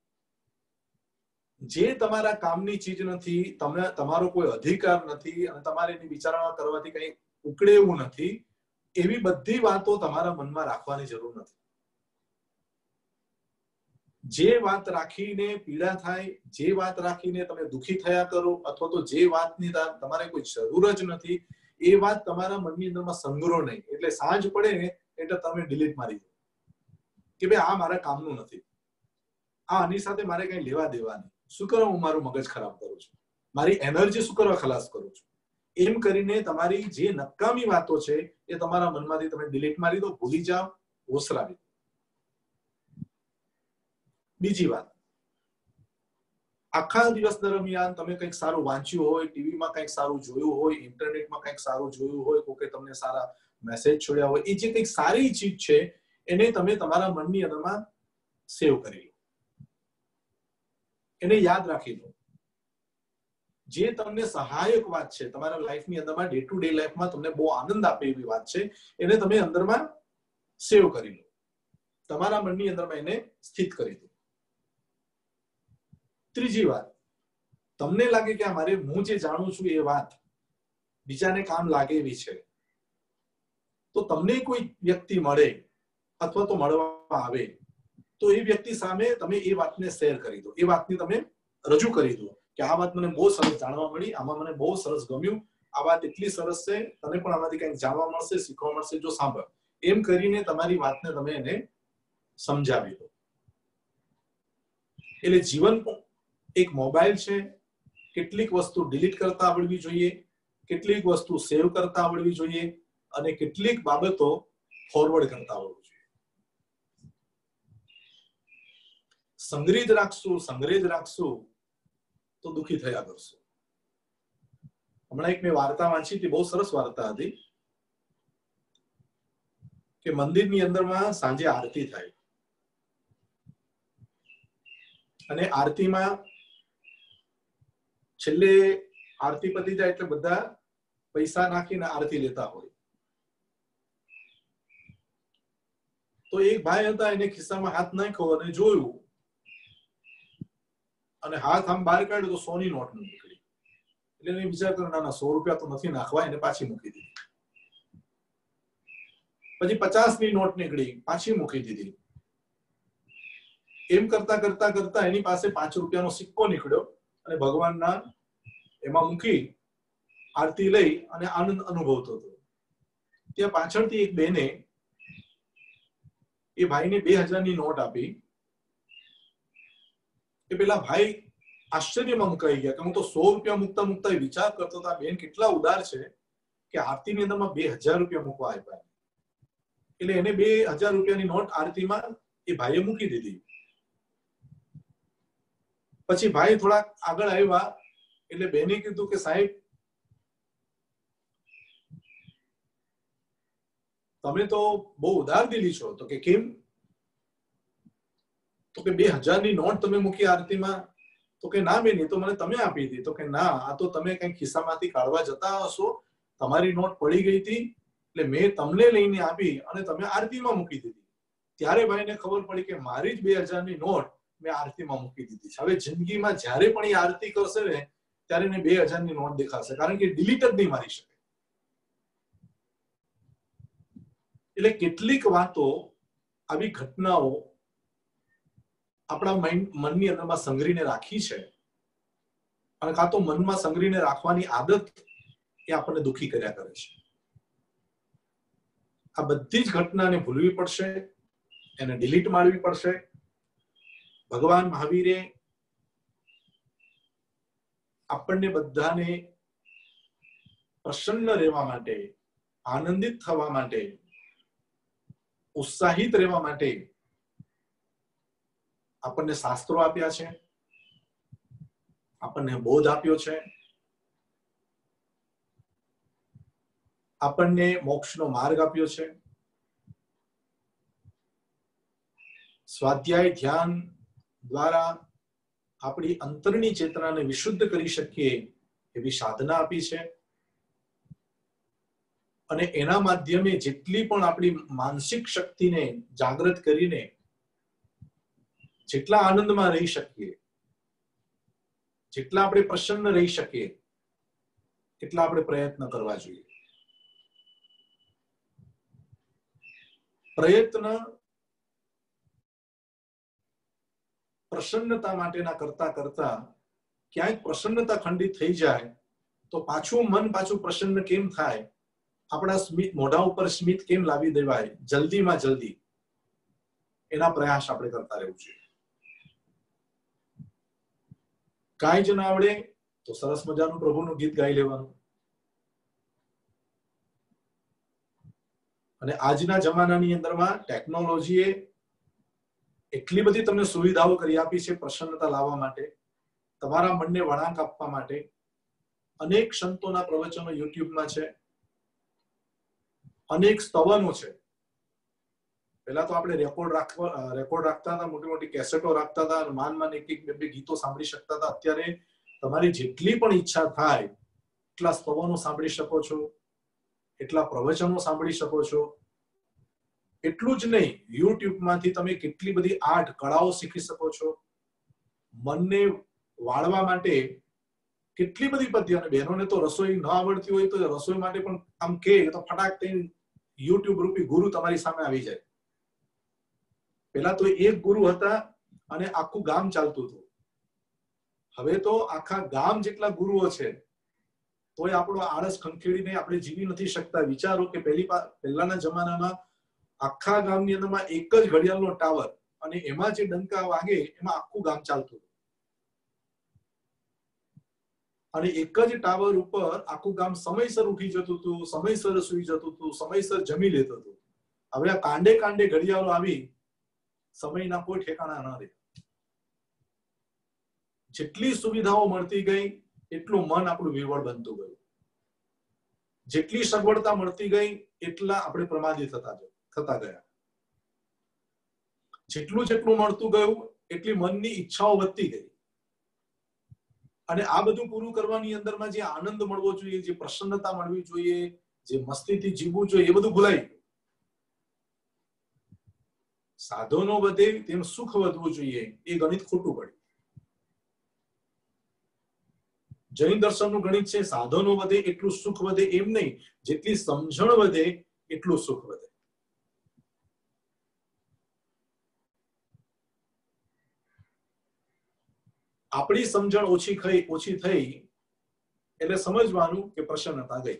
જે તમારા કામની ચીજ નથી, તમને તમારો કોઈ અધિકાર નથી અને તમારે એની વિચારણા કરવાથી કઈ ઉકળે એવું નથી, એવી બધી વાતો તમારા મનમાં રાખવાની જરૂર નથી. જે વાત રાખીને પીડા થાય, જે વાત રાખીને તમે દુઃખી થયા કરો, અથવા તો જે વાતની તમારે કોઈ જરૂર જ નથી, એ વાત તમારા મનની અંદરમાં સંગ્રહ નહીં. એટલે સાંજ પડે ને એટલે તમે ડિલીટ મારી દો કે ભાઈ આ મારા કામનું નથી, આ આની સાથે મારે કઈ લેવા દેવા નહીં. શું કરવા હું મારું મગજ ખરાબ કરું છું? મારી એનર્જી શું કરવા ખલાસ કરું છું? એમ કરીને તમારી જે નકામી વાતો છે એ તમારા મનમાંથી તમે ડિલીટ મારી દો, ભૂલી જાઓ, ઓસરાવી દો. બીજી વાત, આખા દિવસ દરમિયાન તમે કંઈક સારું વાંચ્યું હોય, ટીવીમાં કંઈક સારું જોયું હોય, ઇન્ટરનેટમાં કંઈક સારું જોયું હોય, કોઈ તમને સારા મેસેજ છોડ્યા હોય, એ જે કંઈક સારી ચીજ છે એને તમે તમારા મનની અંદરમાં સેવ કરી લો, એને યાદ રાખી લો. જે તમને સહાયક વાત છે તમારા લાઈફની અંદરમાં, ડે ટુ ડે લાઈફમાં તમને બહુ આનંદ આપે એવી વાત છે, એને તમે અંદરમાં સેવ કરી લો, તમારા મનની અંદરમાં એને સ્થિત કરી દો. ત્રીજી વાત, તમને લાગે કે આ મારે હું જે જાણું છું એ વાત બીજાને કામ લાગે એવી છે, તો તમને કોઈ વ્યક્તિ મળે અથવા તો મળવા આવે તો એ વ્યક્તિ સામે તમે એ વાતને શેર કરી દો, એ વાતને તમે રજૂ કરી દો કે આ વાત મને બહુ સરસ જાણવા મળી, આમાં મને બહુ સરસ ગમ્યું, આ વાત એટલી સરસ છે, તને પણ આમાંથી કંઈક જાણવા મળશે, શીખવા મળશે, જો સાંભળ. એમ કરીને તમારી વાતને તમે એને સમજાવી દો. એટલે જીવન એક મોબાઈલ છે, કેટલીક વસ્તુ ડિલીટ કરતા આવડવી જોઈએ, કેટલીક વસ્તુ સેવ કરતા આવડવી જોઈએ અને કેટલીક બાબતો ફોરવર્ડ કરતા આવડવું જોઈએ. સંગ્રહિત રાખશું, સંગ્રહિત રાખશું તો દુઃખી થયા કરશું. હમણાં એક મેં વાર્તા વાંચી હતી, બહુ સરસ વાર્તા હતી કે મંદિરની અંદરમાં સાંજે આરતી થાય અને આરતીમાં છેલ્લે આરતી પતી જાય એટલે બધા પૈસા નાખીને આરતી લેતા હોય. તો એક ભાઈ હતા, એને ખિસ્સામાં હાથ નાખ્યો અને જોયું અને હાથ આમ બહાર કાઢ્યો તો સોની નોટ નીકળી. એટલે એને વિચાર કર્યો, ના ના, સો રૂપિયા તો નથી નાખવા, એને પાછી મૂકી દીધી. પછી પચાસ ની નોટ નીકળી, પાછી મૂકી દીધી. એમ કરતા કરતા કરતા એની પાસે પાંચ રૂપિયાનો સિક્કો નીકળ્યો અને ભગવાનના એમાં મૂકી આરતી લઈ અને આનંદ અનુભવતો હતો. ત્યાં પાછળથી એક બેને એ ભાઈને બે હજારની નોટ આપી. એ પેલા ભાઈ આશ્ચર્યમાં મુકાઈ ગયા કે હું તો સો રૂપિયા મૂકતા મૂકતા વિચાર કરતો હતો, આ બેન કેટલા ઉદાર છે કે આરતીની અંદરમાં બે હજાર રૂપિયા મૂકવા આપ્યા. એટલે એને બે હજાર રૂપિયાની નોટ આરતીમાં એ ભાઈએ મૂકી દીધી. પછી ભાઈ થોડા આગળ આવ્યા એટલે બેને કીધું કે સાહેબ, તમે તો બહુ ઉદાર દિલી છો. તો કે કેમ? તો કે બે હજાર ની નોટ તમે મૂકી આરતીમાં. તો કે ના બેન, એ તો મને તમે આપી હતી. તો કે ના, આ તો તમે કઈ ખિસ્સામાંથી કાઢવા જતા હશો, તમારી નોટ પડી ગઈ હતી એટલે મેં તમને લઈને આપી અને તમે આરતીમાં મૂકી દીધી. ત્યારે ભાઈને ખબર પડી કે મારી જ બે હજાર ની નોટ મેં આરતીમાં મૂકી દીધી છે. હવે જિંદગીમાં જયારે પણ એ આરતી કરશે ને ત્યારે એને બે હજાર ની નોટ દેખાશે, કારણ કે ડિલીટ જ નહીં મારી શકે. એટલે કેટલીક વાતો, આવી ઘટનાઓ આપણા મનની અંદરમાં સંગ્રહીને રાખી છે અને કાં તો મનમાં સંગ્રહીને રાખવાની આદત એ આપણને દુઃખી કર્યા કરે છે. આ બધી જ ઘટનાને ભૂલવી પડશે, એને ડિલીટ મારવી પડશે. ભગવાન મહાવીરે આપણને બધાને પ્રસન્ન રહેવા માટે, આનંદિત થવા માટે, ઉત્સાહિત રહેવા માટે આપણને શાસ્ત્રો આપ્યા છે, આપણને બોધ આપ્યો છે, આપણને મોક્ષનો માર્ગ આપ્યો છે. સ્વાધ્યાય ધ્યાન દ્વારા આપણી અંતરની ચેતનાને વિશુદ્ધ કરી શકીએ એવી સાધના આપી છે. અને એના માધ્યમે જેટલી પણ આપણી માનસિક શક્તિને જાગૃત કરીને જેટલા આનંદમાં રહી શકીએ, જેટલા આપણે પ્રસન્ન રહી શકીએ, એટલા આપણે પ્રયત્ન કરવા જોઈએ. પ્રયત્ન પ્રસન્નતા માટેના કરતા કરતા ક્યાંક પ્રસન્નતા ખંડિત થઈ જાય તો પાછું મન પાછું પ્રસન્ન કેમ થાય, આપણા સ્મિત મોઢા ઉપર સ્મિત કેમ લાવી દેવાય જલ્દીમાં જલ્દી, એના પ્રયાસ આપણે કરતા રહેવું જોઈએ. કાંઈ જ ના આવડે તો સરસ મજાનું પ્રભુનું ગીત ગાઈ લેવાનું. અને આજના જમાનાની અંદરમાં ટેકનોલોજીએ એટલી બધી તમને સુવિધાઓ કરી આપી છે પ્રસન્નતા લાવવા માટે, તમારા મનને વળાંક આપવા માટે. અનેક સંતોના પ્રવચનો યુટ્યુબમાં છે, અનેક સ્તવનો છે. પહેલા તો આપણે રેકોર્ડ રાખવા રેકોર્ડ રાખતા હતા, મોટી મોટી કેસેટો રાખતા હતા, માન માન એક એક બે બે ગીતો સાંભળી શકતા હતા. અત્યારે તમારી જેટલી પણ ઈચ્છા થાય એટલા સ્તવનો સાંભળી શકો છો, એટલા પ્રવચનો સાંભળી શકો છો. એટલું જ નહીં, યુટ્યુબમાંથી તમે કેટલી બધી આર્ટ કળાઓ શીખી શકો છો. મનને વાળવા માટે કેટલી બધી પદ્ધતિ. અને બહેનોને તો રસોઈ ન આવડતી હોય તો રસોઈ માટે પણ આમ કે તો ફટાક થઈને યુટ્યુબ રૂપી ગુરુ તમારી સામે આવી જાય. પેલા તો એક ગુરુ હતા અને આખું ગામ ચાલતું હતું. હવે તો આખા ગામ જેટલા ગુરુઓ છે, તોય આપણો આળસ ખંખેડીને આપણે જીવી નથી શકતા. વિચારો કે પહેલી પહેલાના જમાનામાં આખા ગામની અંદરમાં એક જ ઘડિયાળનો ટાવર, અને એમાં જે ડંકા વાગે એમાં આખું ગામ ચાલતું હતું. અને એક જ ટાવર ઉપર આખું ગામ સમયસર ઉઠી જતું હતું, સમયસર સુઈ જતું હતું, સમયસર જમી લેતું હતું. હવે આ કાંડે કાંડે ઘડિયાળો આવી, સમયના કોઈ ઠેકાણા ન રહે. જેટલી સુવિધાઓ મળતી ગઈ એટલું મન આપણું વિવળ બનતું ગયું. જેટલી સગવડતા મળતી ગઈ એટલા આપણે પ્રમાદી થતા થતા ગયા. જેટલું જેટલું મળતું ગયું એટલી મનની ઈચ્છાઓ વધતી ગઈ. અને આ બધું પૂરું કરવાની અંદરમાં જે આનંદ મળવો જોઈએ, જે પ્રસન્નતા મળવી જોઈએ, જે મસ્તીથી જીવવું જોઈએ, એ બધું ભૂલાઈ ગયું. સાધનો વધે તેમ સુખ વધવું જોઈએ, એ ગણિત ખોટું પડ્યું. જૈન દર્શનનું ગણિત છે, સાધનો વધે એટલું સુખ વધે એમ નહીં, જેટલી સમજણ વધે એટલું સુખ વધે. આપણી સમજણ ઓછી થઈ ઓછી થઈ એટલે સમજવાનું કે પ્રસન્નતા ગઈ.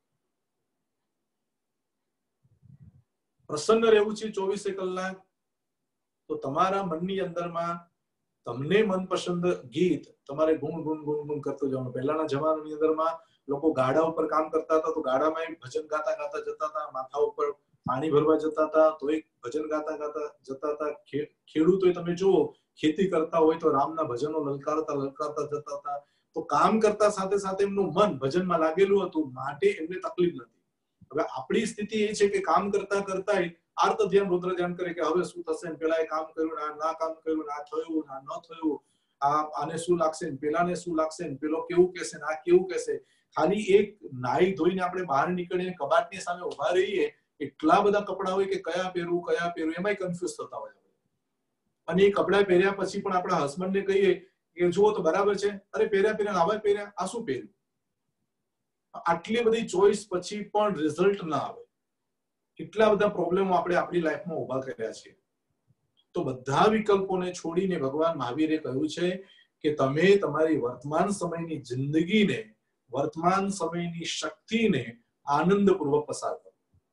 પ્રસન્ન રહેવું છે ચોવીસે કલાક, તો તમારા મનની અંદરમાં તમને મનપસંદ ગીત તમારે ગુણ ગુણ ગુણ ગુણ કરતું જવાનું. પહેલાના જમાનાની અંદરમાં લોકો ગાડા ઉપર કામ કરતા હતા તો ગાડામાં ભજન ગાતા ગાતા જતા હતા, માથા ઉપર પાણી ભરવા જતા હતા તો એક ભજન ગાતા ગાતા જતા હતા. ખેડૂતો તમે જુઓ, ખેતી કરતા હોય તો રામના ભજનો લલકારતા લલકારતા જતા હતા. તો કામ કરતા સાથે સાથે એમનું મન ભજનમાં લાગેલું હતું, માટે એમને તકલીફ નથી. હવે આપણી સ્થિતિ એ છે કે કામ કરતા કરતા આર્ત ધ્યાન રુદ્ર ધ્યાન કરે કે હવે શું થશે, પેલા એ કામ કર્યું, ના કામ કર્યું, ના થયું, ના ન થયું, આ આને શું લાગશે, પેલાને શું લાગશે, પેલો કેવું કહેશે, આ કેવું કહેશે. ખાલી એક નાઈ ધોઈને આપણે બહાર નીકળીને કબાટની સામે ઉભા રહીએ, એટલા બધા કપડા હોય કે કયા પહેરવું કયા પહેરવું એમાંય કન્ફ્યુઝ થતા હોય. અને એ કપડા પહેર્યા પછી પણ આપણા હસબન્ડને કહીએ કે જુઓ તો બરાબર છે, અરે પહેર્યા પહેર્યા આવા પહેર્યા, આ શું પહેર્યું. આટલી બધી ચોઈસ પછી પણ રિઝલ્ટ ના આવે. કેટલા બધા પ્રોબ્લેમો આપણે આપણી લાઈફમાં ઉભા કર્યા છે. તો બધા વિકલ્પોને છોડીને ભગવાન મહાવીરે કહ્યું છે કે તમે તમારી વર્તમાન સમયની જિંદગીને, વર્તમાન સમયની શક્તિને આનંદપૂર્વક પસાર કરો.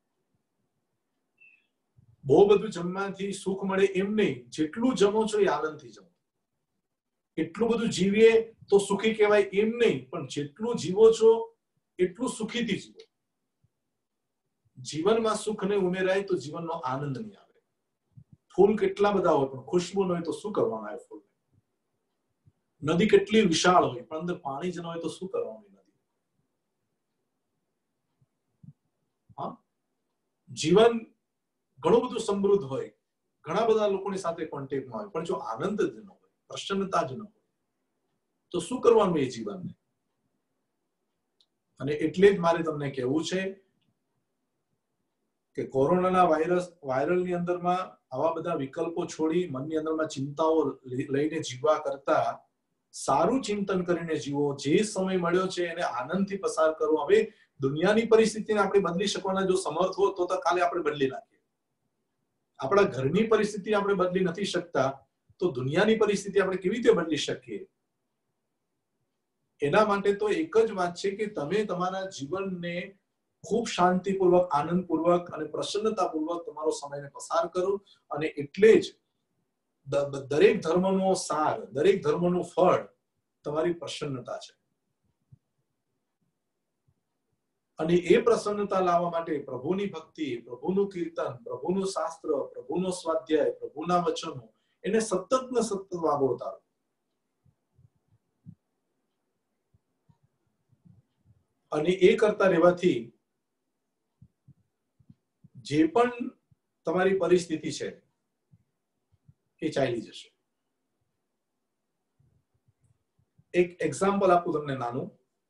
બહુ બધું જમવાથી સુખ મળે એમ નહીં, જેટલું જમો છો એ આનંદથી જમો. એટલું બધું જીવીએ તો સુખી કહેવાય એમ નહીં, પણ જેટલું જીવો છો એટલું સુખીથી જીવો. જીવનમાં સુખ ને ઉમેરાય તો જીવનનો આનંદ નહીં આવે. ફૂલ કેટલા બધા હોય પણ ખુશ્બુ ન હોય તો શું કરવાનું આવે ફૂલ. નદી કેટલી વિશાળ હોય પણ અંદર પાણી જ ન હોય તો શું કરવાનું નદી. હા, જીવન ઘણું બધું સમૃદ્ધ હોય, ઘણા બધા લોકોની સાથે કોન્ટેક્ટમાં હોય, પણ જો આનંદ જ ન હોય, પ્રસન્નતા જ ન હોય તો શું કરવાનું એ જીવનને. અને એટલે જ મારે તમને કહેવું છે કે કોરોનાના વાયરસ વાયરલની અંદરમાં આવા બધા વિકલ્પો છોડી મનની અંદરમાં ચિંતાઓ લઈને જીવવા કરતા સારું ચિંતન કરીને જીવો. જે સમય મળ્યો છે એને આનંદથી પસાર કરો. હવે દુનિયાની પરિસ્થિતિને આપણે બદલી શકવાના જો સમર્થ હો તો કાલે આપણે બદલી નાખીએ. આપણા ઘરની પરિસ્થિતિ આપણે બદલી નથી શકતા તો દુનિયાની પરિસ્થિતિ આપણે કેવી રીતે બદલી શકીએ. એના માટે તો એક જ વાત છે કે તમે તમારા જીવનને ખૂબ શાંતિપૂર્વક, આનંદપૂર્વક અને પ્રસન્નતાપૂર્વક તમારો સમયને પસાર કરો. અને એટલે જ દરેક ધર્મનો સાર, દરેક ધર્મનું ફળ તમારી પ્રસન્નતા છે. અને એ પ્રસન્નતા લાવવા માટે પ્રભુની ભક્તિ, પ્રભુનું કીર્તન, પ્રભુનું શાસ્ત્ર, પ્રભુનો સ્વાધ્યાય, પ્રભુના વચનો એને સતત ને સતત વાગોળતા. અને એ કરતા રહેવાથી જે પણ તમારી પરિસ્થિતિ છે એ ચાલી જશે. એક એક્ઝામ્પલ આપું તમને નાનું.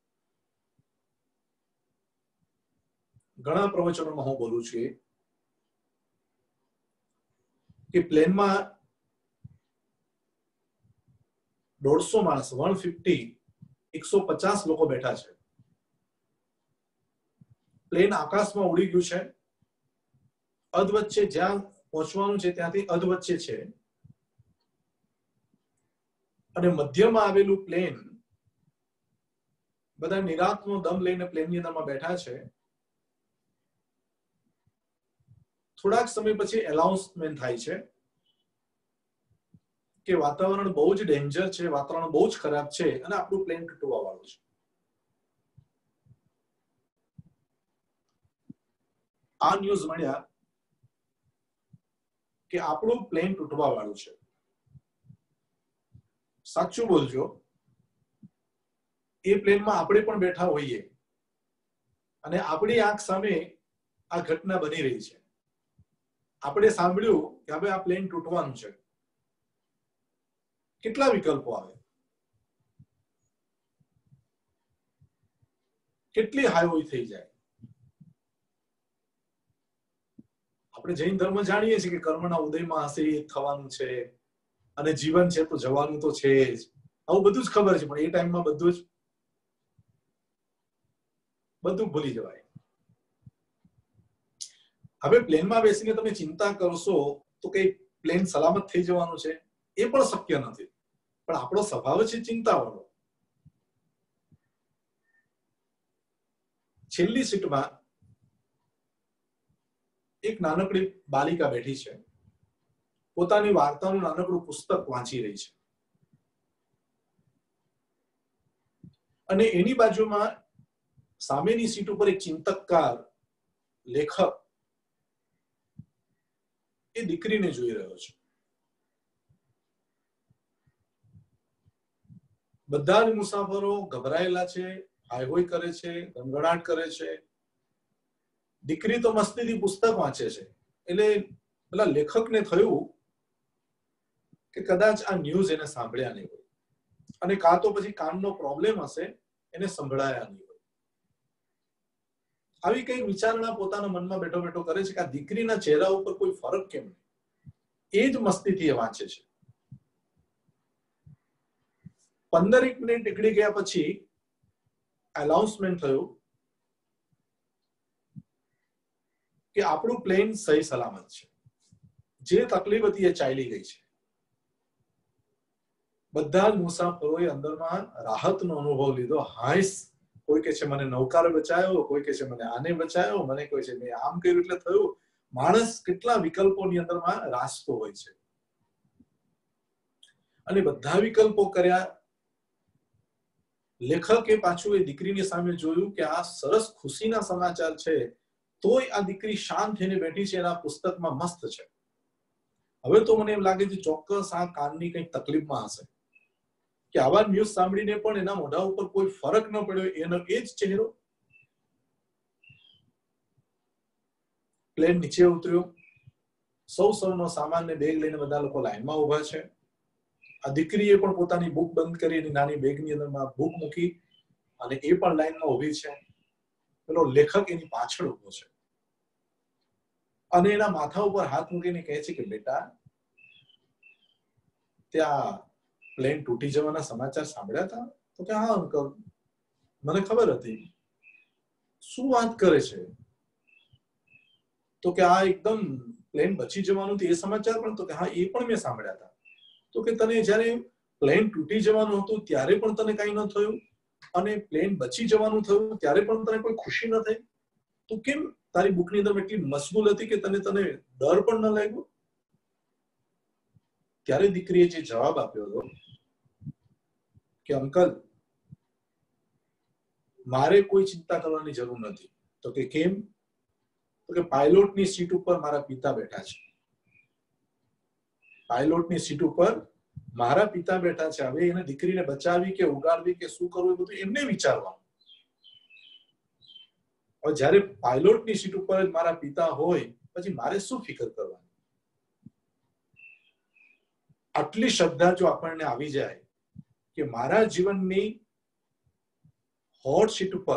ઘણા પ્રવચનોમાં હું બોલું છું કે પ્લેનમાં દોઢસો માણસ વન ફિફ્ટી એકસો પચાસ લોકો બેઠા છે. પ્લેન આકાશમાં ઉડી ગયું છે. અધ વચ્ચે જ્યાં પહોંચવાનું છે ત્યાંથી અધ વચ્ચે છે અને મધ્યમાં આવેલું પ્લેન બધા નિરાંતનો દમ લઈને પ્લેનની અંદરમાં બેઠા છે. થોડાક સમય પછી એનાઉન્સમેન્ટ થાય છે કે વાતાવરણ બહુ જ ડેન્જર છે, વાતાવરણ બહુ જ ખરાબ છે અને આપણું પ્લેન તૂટવા વાળું છે. આ ન્યૂઝ મળ્યા કે આપણું પ્લેન તૂટવા વાળું છે. સાચું બોલજો, એ પ્લેનમાં આપણે પણ બેઠા હોઈએ અને આપણી આંખ સામે આ ઘટના બની રહી છે. આપણે સાંભળ્યું કે હવે આ પ્લેન તૂટવાનું છે. કેટલા વિકલ્પો આવે, કેટલી હાઈહોઈ થઈ જાય. આપણે જૈન ધર્મ જાણીએ છીએ કે કર્મના ઉદયમાં હશે એ થવાનું છે અને જીવન છે તો જવાનું તો છે જ. આવું બધું જ ખબર છે, પણ એ ટાઈમમાં બધું જ બધું ભૂલી જવાય. હવે પ્લેનમાં બેસીને તમે ચિંતા કરશો તો કઈ પ્લેન સલામત થઈ જવાનું છે એ પણ શક્ય નથી. પણ આપણો સ્વભાવ છે ચિંતાવાળો. છેલ્લી સીટમાં એક નાનકડી બાલિકા બેઠી છે. પોતાની વાર્તાનું નાનકડું પુસ્તક વાંચી રહી છે અને એની બાજુમાં સામેની સીટ ઉપર એક ચિંતકકાર લેખક એ દીકરીને જોઈ રહ્યો છે. બધા જ મુસાફરો ગભરાયેલા છે, હાઈહોઈ કરે છે, ગણગણાટ કરે છે. દીકરી તો મસ્તીથી પુસ્તક વાંચે છે. એટલે પેલા લેખકને થયું કે કદાચ આ ન્યૂઝ એને સાંભળ્યા નહીં હોય અને કાં તો પછી કાનનો પ્રોબ્લેમ હશે, એને સંભળાયા નહીં હોય. આવી કઈ વિચારણા પોતાના મનમાં બેઠો બેઠો કરે છે કે આ દીકરીના ચહેરા ઉપર કોઈ ફરક કેમ નહીં. એ જ મસ્તીથી એ વાંચે છે. પંદરેક મિનિટ નીકળી ગયા પછી એનાઉન્સમેન્ટ થયું કે આપણું પ્લેન સહી સલામત છે. જે તકલીફ હતી એ ચાલી ગઈ છે. બધા જ મુસાફરોએ અંદરમાં રાહતનો અનુભવ લીધો. હાઈસ, કોઈ કે છે મને નૌકારે બચાયો, કોઈ કે છે મને આને બચાયો, મને કોઈ છે મેં આમ કર્યું એટલે થયું. માણસ કેટલા વિકલ્પોની અંદરમાં રાસ્તો હોય છે અને બધા વિકલ્પો કર્યા. લેખકે પાછું એ દીકરીની સામે જોયું કે આ સરસ ખુશીના સમાચાર છે, તોય આ દીકરી શાંત થઈને બેઠી છે, એના પુસ્તકમાં મસ્ત છે. હવે તો મને એમ લાગે છે ચોક્કસ આ કાનની કંઈક તકલીફમાં હશે કે આવા ન્યૂઝ સાંભળીને પણ એના મોઢા ઉપર કોઈ ફરક ન પડ્યો. એનો એ જ ચહેરો. પ્લેન નીચે ઉતર્યો. સૌ સૌનો સામાન ને બેગ લઈને બધા લોકો લાઈનમાં ઉભા છે. આ દીકરીએ પણ પોતાની બુક બંધ કરી એની નાની બેગની અંદરમાં બુક મૂકી અને એ પણ લાઈનમાં ઉભી છે. પેલો લેખક એની પાછળ ઉભો છે અને એના માથા ઉપર હાથ મૂકીને કહે છે કે બેટા, ત્યાં પ્લેન તૂટી જવાના સમાચાર સાંભળ્યા હતા? તો કે હા અંકલ, મને ખબર હતી. શું વાત કરે છે? તો કે આ એકદમ પ્લેન બચી જવાનું એ સમાચાર પણ? તો કે હા, એ પણ મેં સાંભળ્યા હતા. તો કે તને જયારે પ્લેન તૂટી જવાનું હતું ત્યારે પણ તને કઈ ન થયું અને પ્લેન બચી જવાનું થયું ત્યારે પણ તને કોઈ ખુશી ન થઈ? તું કેમ તારી બુકની અંદર એટલી મશગુલ હતી કે તને તને ડર પણ ન લાગ્યો? ત્યારે દીકરીએ જે જવાબ આપ્યો હતો કે અંકલ, મારે કોઈ ચિંતા કરવાની જરૂર નથી. તો કે કેમ? તો કે પાયલોટની સીટ ઉપર મારા પિતા બેઠા છે. પાયલોટની સીટ ઉપર મારા પિતા બેઠા છે. હવે એને દીકરીને બચાવી કે ઉગાડવી કે શું કરવું એ બધું એમને વિચારવાનું. હવે જયારે પાયલોટની સીટ ઉપર જ મારા પિતા હોય પછી મારે શું ફિકર કરવાની? આટલી શ્રદ્ધા જો આપણને આવી જાય કે મારા જીવનની હોટ સીટ ઉપર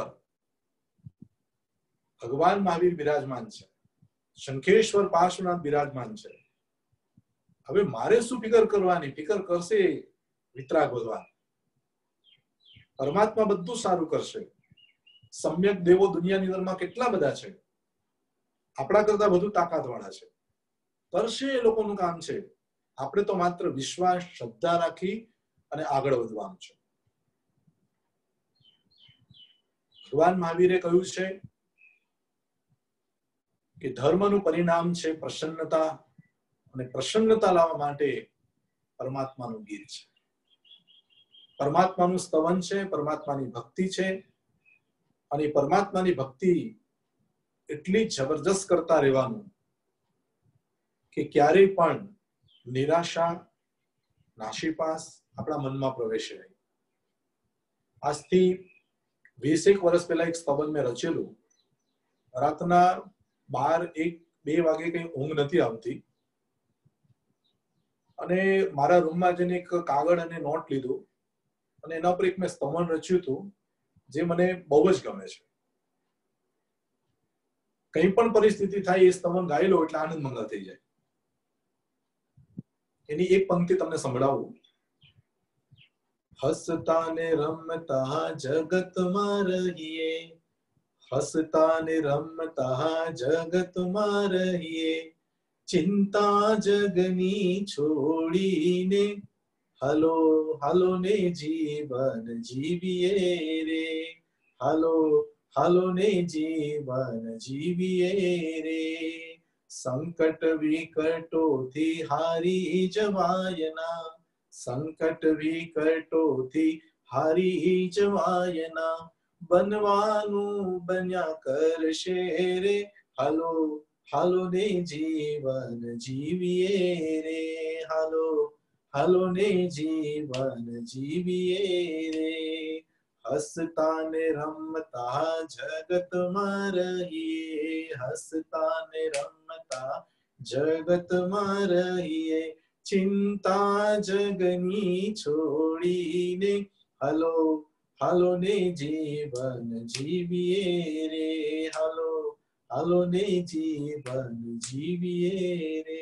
ભગવાન મહાવીર બિરાજમાન છે, શંખેશ્વર પાર્શ્વનાથ બિરાજમાન છે, હવે મારે શું ફિકર કરવાની? ફિકર કરશે વિતરાગ ભગવાન. પરમાત્મા બધું સારું કરશે. સમ્યક દેવો દુનિયાની અંદરમાં કેટલા બધા છે, આપણા કરતા વધુ તાકાત વાળા છે, કરશે એ લોકોનું કામ છે. આપણે તો માત્ર વિશ્વાસ શ્રદ્ધા રાખી અને આગળ વધવાનું છે. ભગવાન મહાવીરે કહ્યું છે કે ધર્મનું પરિણામ છે પ્રસન્નતા, અને પ્રસન્નતા લાવવા માટે પરમાત્માનું ગીત છે, પરમાત્માનું સ્તવન છે, પરમાત્માની ભક્તિ છે. અને પરમાત્માની ભક્તિ એટલી જબરજસ્ત કરતા રહેવાનું કે ક્યારેય પણ નિરાશા, નાશીપાસ આપણા મનમાં પ્રવેશે નહીં. આજથી વીસેક વર્ષ પહેલા એક સ્તવન મેં રચેલું. રાતના બાર એક બે વાગે કઈ ઊંઘ નથી આવતી, અને મારા રૂમમાં જઈને એક કાગળ અને નોટ લીધું અને એના ઉપર એક મેં સ્તવન રચ્યું હતું જે મને બહુ જ ગમે છે. કઈ પણ પરિસ્થિતિ થાય એ સ્તવન ગાઈ લો એટલે આનંદ મંગલ થઈ જાય. એની એક પંક્તિ તમને સંભળાવું. હસતા ને રમતા જગતમાં રહીએ, હસતા ને રમતા જગતમાં રહીએ, ચિંતા જગની છોડીને હાલો હાલો ને જીવન જીવીએ રે, હાલો હાલો ને જીવન જીવીએ રે. સંકટ વિકટોથી હારી જવાયના, સંકટ વિકટોથી હારી જવાયના, બનવાનું બન્યા કરશે રે, હાલો હાલો ને જીવન જીવીએ રે, હાલો હાલો ને જીવન જીવીએ રે. હસતા ને રમતા જગતમાં રહીએ, હસતા ને રમતા જગતમાં રહીએ, ચિંતા જગની છોડીને હાલો હાલો ને જીવન જીવીએ રે, હાલો હાલો ને જીવન જીવીએ રે.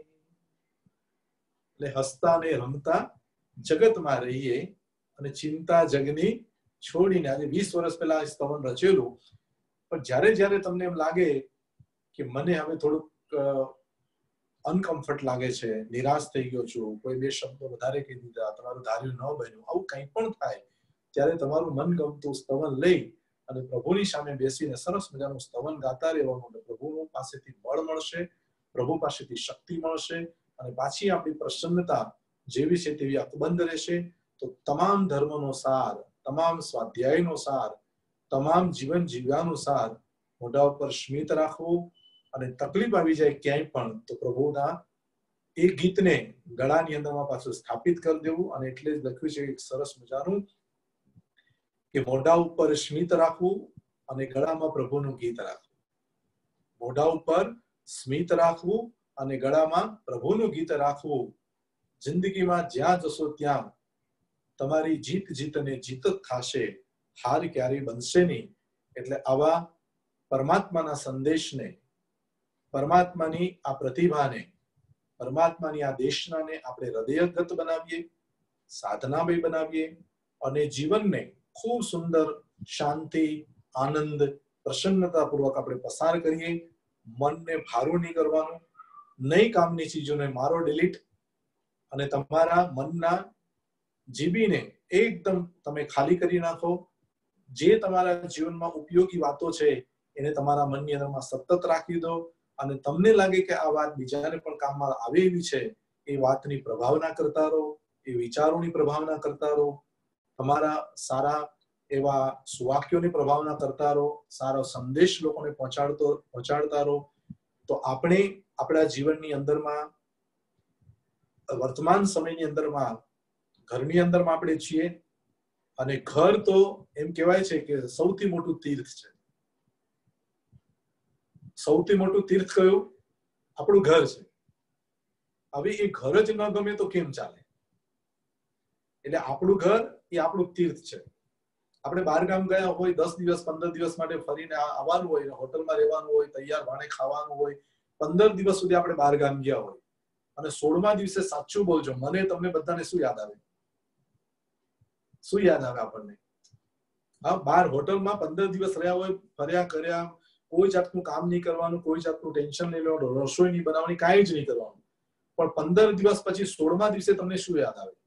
એટલે હસતા ને રમતા જગતમાં રહીએ અને ચિંતા જગની છોડીને. આજે વીસ વર્ષ પહેલા સ્તવન રચેલું, પણ જ્યારે જ્યારે તમને એમ લાગે કે મને હવે થોડુંક અનકમ્ફર્ટ લાગે છે, નિરાશ થઈ ગયો છું, કોઈ બે શબ્દો વધારે કહી દીધા, તમારું ધાર્યું ન બન્યું, આવું કંઈ પણ થાય ત્યારે તમારું મનગમતું સ્તવન લઈ અને પ્રભુની સામે બેસીને સરસ મજાનું સ્તવન ગાતા રહેવાનું. પ્રભુ પાસેથી બળ મળશે, પ્રભુ પાસેથી શક્તિ મળશે, અને પાછી આપણી પ્રસન્નતા જેવી છે તેવી અકબંધ રહેશે. તો તમામ ધર્મનો સાર, તમામ સ્વાધ્યાયનો સાર, તમામ જીવન જીવવાનો સાર મોઢા ઉપર સ્મિત રાખવું, અને તકલીફ આવી જાય ક્યાંય પણ તો પ્રભુના એ ગીતને ગળાની અંદરમાં પાછું સ્થાપિત કરી દેવું. અને એટલે જ લખ્યું છે એક સરસ મજાનું કે મોઢા ઉપર સ્મિત રાખવું અને ગળામાં પ્રભુનું ગીત રાખવું. મોઢા ઉપર સ્મિત રાખવું અને ગળામાં પ્રભુનું ગીત રાખવું. જિંદગીમાં જ્યાં જશો ત્યાં તમારી જીત જીત અને જીત જ થશે, હાર ક્યારેય બનશે નહીં. એટલે આવા પરમાત્માના સંદેશને, પરમાત્માની આ પ્રતિભાને, પરમાત્માની આ દેશનાને આપણે હૃદયગત બનાવીએ, સાધનામય બનાવીએ, અને જીવનને ખૂબ સુંદર શાંતિ, આનંદ, પ્રસન્નતાપૂર્વક આપણે પસાર કરીએ. મનને ભારું નહીં કરવાનું, નહીં કામની ચીજોને મારો ડિલીટ, અને તમારા મનના જીબીને એકદમ તમે ખાલી કરી નાખો. જે તમારા જીવનમાં ઉપયોગી વાતો છે એને તમારા મનની અંદરમાં સતત રાખી દો, અને તમને લાગે કે આ વાત બીજાને પણ કામમાં આવે એવી છે એ વાતની પ્રભાવના કરતા રહો, એ વિચારોની પ્રભાવના કરતા રહો. તમારા સારા એવા સુવાક્યોની પ્રભાવના કરતા રહો, સારો સંદેશ લોકોને પહોંચાડતો પહોંચાડતા રહો, તો આપણે આપણા જીવનની અંદરમાં વર્તમાન સમયની અંદરમાં ઘરની અંદરમાં આપણે છીએ, અને ઘર તો એમ કહેવાય છે કે સૌથી મોટું તીર્થ છે. સૌથી મોટું તીર્થ કયું? આપણું ઘર છે. હવે એ ઘર જ ન ગમે તો કેમ ચાલે? એટલે આપણું ઘર એ આપણું તીર્થ છે. આપણે બહાર ગામ ગયા હોય, દસ દિવસ પંદર દિવસ માટે ફરીને આવવાનું હોય, હોટલમાં રહેવાનું હોય, તૈયાર ભાણે ખાવાનું હોય, પંદર દિવસ સુધી આપણે બહાર ગામ ગયા હોય, અને સોળમા દિવસે સાચું બોલજો, મને તમને બધાને શું યાદ આવે? શું યાદ આવે આપણને? હા, બાર હોટલમાં પંદર દિવસ રહ્યા હોય, ફર્યા કર્યા, કોઈ જાતનું કામ નહીં કરવાનું, કોઈ જાતનું ટેન્શન નહીં લેવાનું, રસોઈ નહીં બનાવવાની, કાંઈ જ નહીં કરવાનું, પણ પંદર દિવસ પછી સોળમા દિવસે તમને શું યાદ આવે?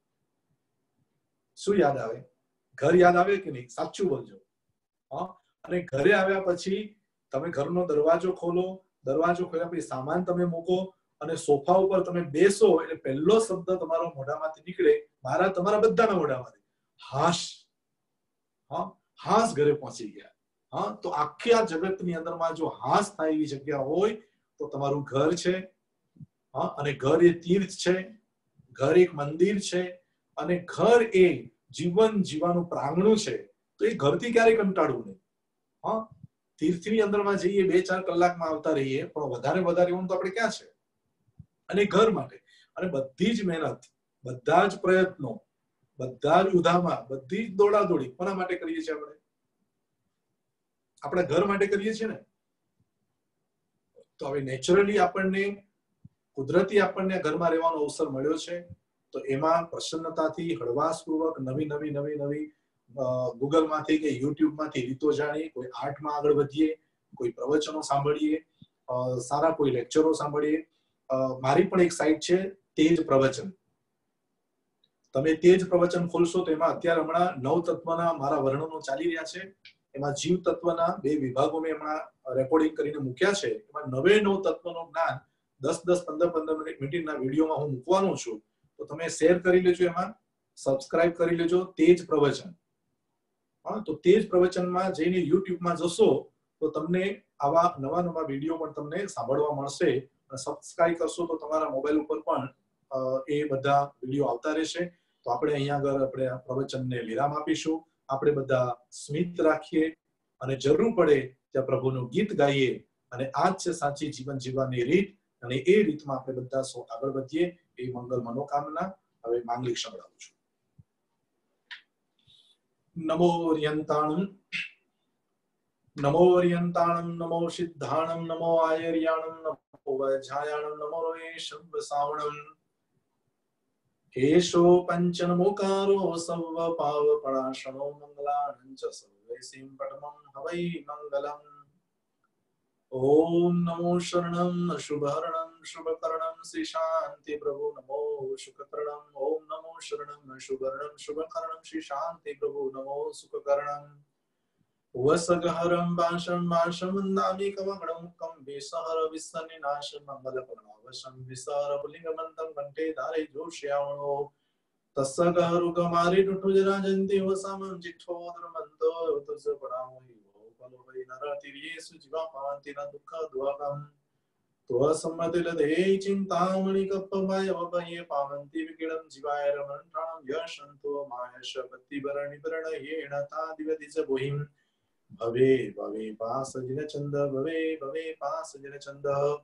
શું યાદ આવે? ઘર યાદ આવે કે નહીં? સાચું બોલજો. હા, અને ઘરે આવ્યા પછી તમે ઘરનો દરવાજો ખોલો, દરવાજો ખોલ્યા પછી સામાન તમે મૂકો, અને સોફા ઉપર તમે બેસો એટલે પહેલો શબ્દ તમારો મોઢામાંથી નીકળે, મારા તમારા બધાના મોઢામાંથી, હાશ. હા, હાશ ઘરે પહોંચી ગયા. હા, તો આખી આ જગતની અંદરમાં જો હાશ થાય એવી જગ્યા હોય તો તમારું ઘર છે. હા, અને ઘર એ તીર્થ છે, ઘર એક મંદિર છે, અને ઘર એ જીવન જીવવાનું પ્રાંગણું છે. તો એ ઘરથી ક્યારેય કંટાળવું નહીં. હા, તીર્થની અંદરમાં જઈએ, બે ચાર કલાકમાં આવતા રહીએ, પણ વધારે વધારે એવું તો આપણે ક્યાં છે? અને ઘર માટે અને બધી જ મહેનત, બધા જ પ્રયત્નો, બધા જ ઉધામાં, બધી જ દોડાદોડી કોના માટે કરીએ છીએ? આપણે આપણા ઘર માટે કરીએ છીએ ને. તો હવે નેચરલી આપણને, કુદરતી આપણને ઘરમાં રહેવાનો અવસર મળ્યો છે, તો એમાં પ્રસન્નતાથી, હળવાશપૂર્વક નવી નવી નવી નવી ગૂગલમાંથી કે યુટ્યુબમાંથી રીતો જાણી, કોઈ આર્ટમાં આગળ વધીએ, કોઈ પ્રવચનો સાંભળીએ, સારા કોઈ લેક્ચરો સાંભળીએ. મારી પણ એક સાઇટ છે, તેજ પ્રવચન. તમે તેજ પ્રવચન ખોલશો તો એમાં અત્યારે હમણાં નવ તત્વના મારા વર્ણનો ચાલી રહ્યા છે. એમાં જીવ તત્વના બે વિભાગો મેં હમણાં રેકોર્ડિંગ કરીને મૂક્યા છે. એમાં નવે નવ તત્વનું જ્ઞાન દસ દસ પંદર પંદર મિનિટના વિડીયોમાં હું મૂકવાનો છું. તો તમે શેર કરી લેજો, એમાં સબસ્ક્રાઇબ કરી લેજો, તેજ પ્રવચન. હા, તો તેજ પ્રવચનમાં જઈને યુટ્યુબમાં જશો તો તમને આવા નવા નવા વિડીયો પણ તમને સાંભળવા મળશે. સબસ્ક્રાઇબ કરશો તો તમારા મોબાઈલ ઉપર પણ એ બધા વિડીયો આવતા રહેશે. તો આપણે અહીંયા આગળ આપણે પ્રવચનને વિરામ આપીશું. આપણે બધા સ્મિત રાખીએ અને જરૂર પડે ત્યાં પ્રભુનું ગીત ગાઈએ, અને આ જ છે સાચી જીવન જીવવાની રીત, અને એ રીતમાં આપણે બધા સૌ આગળ વધીએ એ મંગલ મનોકામના હવે માંગલિક સંભળાવું છું. નમો યંતાણમ, નમો યંતાણમ, નમો સિદ્ધાણમ, નમો આયર્યાણમ, નમો વૈજાયાણમ, નમો રેશમ વસાવણમ. એશો પંચનમોકારો સર્વ પાવપણાશનો મંગલાનં ચ સર્વેસીમ પડમં હવૈ મંગલમ. ઓમ નમો શરણમ શુભહરણમ શુભકર્ણમ શ્રી શાંતિ પ્રભુ નમો શુભકર્ણમ. ઓમ નમો શરણમ શુભહરણમ શુભકર્ણમ શ્રી શાંતિ પ્રભુ નમો સુખકર્ણમ. વસગહરમ વાશમ વાશમ નામી કવગણમુકમ વિસહર વિસનિનાશમ મંગલપર્ણાવશમ વિસર પુલિંગમંતમ કંઠે ધારે જોશ્યાવણો તસ્સગહરુગમારી ટુટુજરાજંતિ વસમં ચિઠ્ઠોદરમંતો તુસ પડામોહિ ભોપલો વૈ નરતિર્યેસુ જીવા પાંતિ ન દુઃખ દ્વાગમ ત્વસમ્મતિલદે ચિંતામણિ કપ્પમય વપયે પાવંતિ વિકિળમ જીવાય રમણ્ણામ યશંતો માયશ પત્તિભરણિ પરણયેણ તાદિવદિજ બોહિમ ભવે ભવે પાસજિન ચંદ ભવે ભવે પાસજિન ચંદ.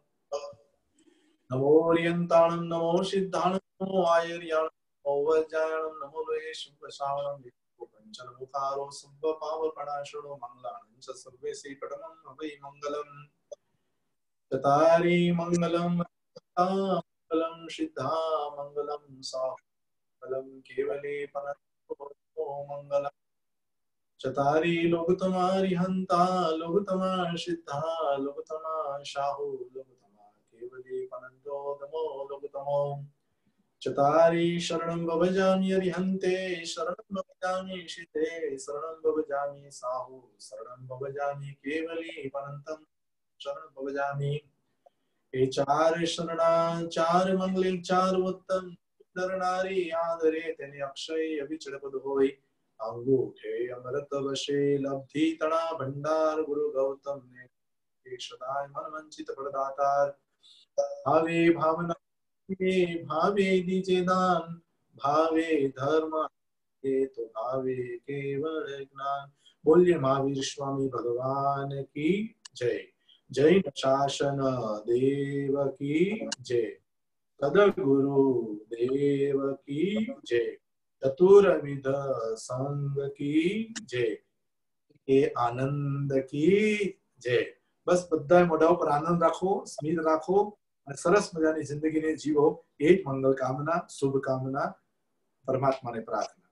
નમો ઓરિયંતાણમ, નમો સિદ્ધાણમ, નમો આયર્યાણમ, નમો વૈજાયાણમ, નમો રેશમ વસાવણમ. પંચન મુખારો સબ્બ પાવપણાશણો મંગલાનં ચ સર્વેસી પડમં હવૈ મંગલમ. ચતારી મંગલમ મંગલમ સિદ્ધા મંગલમ સાહલમ કેવલે પનતો મંગલમ. ચતારી લોગતમારી હંતા લોગતમા સિદ્ધા લોગતમા શાહુ લોગતમા કેવલે પનંતો નમો લોગતમો. ચતારી શરણં ભવજામિ હરિહંતે શરણં ભવજામિ શિતે શરણં ભવજામિ સાહુ શરણં ભવજામિ કેવલે પનંતમ શરણં ભવજામિ. એ ચાર શરણા ચાર મંગલે ચાર ઉત્તમ નરનારી આદરે તેને અક્ષય અવિચળ પદ હોય. અંગૂઠે અમૃત વશે લબ્ધિ તણા ભંડાર ગુરુ ગૌતમ ને સદાય મન વંચિત પ્રદાતાર ભાવે ભાવના ભાવે દીજે દાન ભાવે ધર્મ એ તો ભાવે કેવળ જ્ઞાન. બોલ્ય મહાવીર સ્વામી ભગવાન કી જય. જૈન શાસન દેવ કી જય. સદગુરુ દેવ કી જય. ચતુર્વિધ સંગ કી જય. એ આનંદ કી જય. બસ બધા મોઢા ઉપર આનંદ રાખો, સ્મિત રાખો અને સરસ મજાની જિંદગીને જીવો. એ જ મંગલ કામના, શુભ કામના, પરમાત્માને પ્રાર્થના.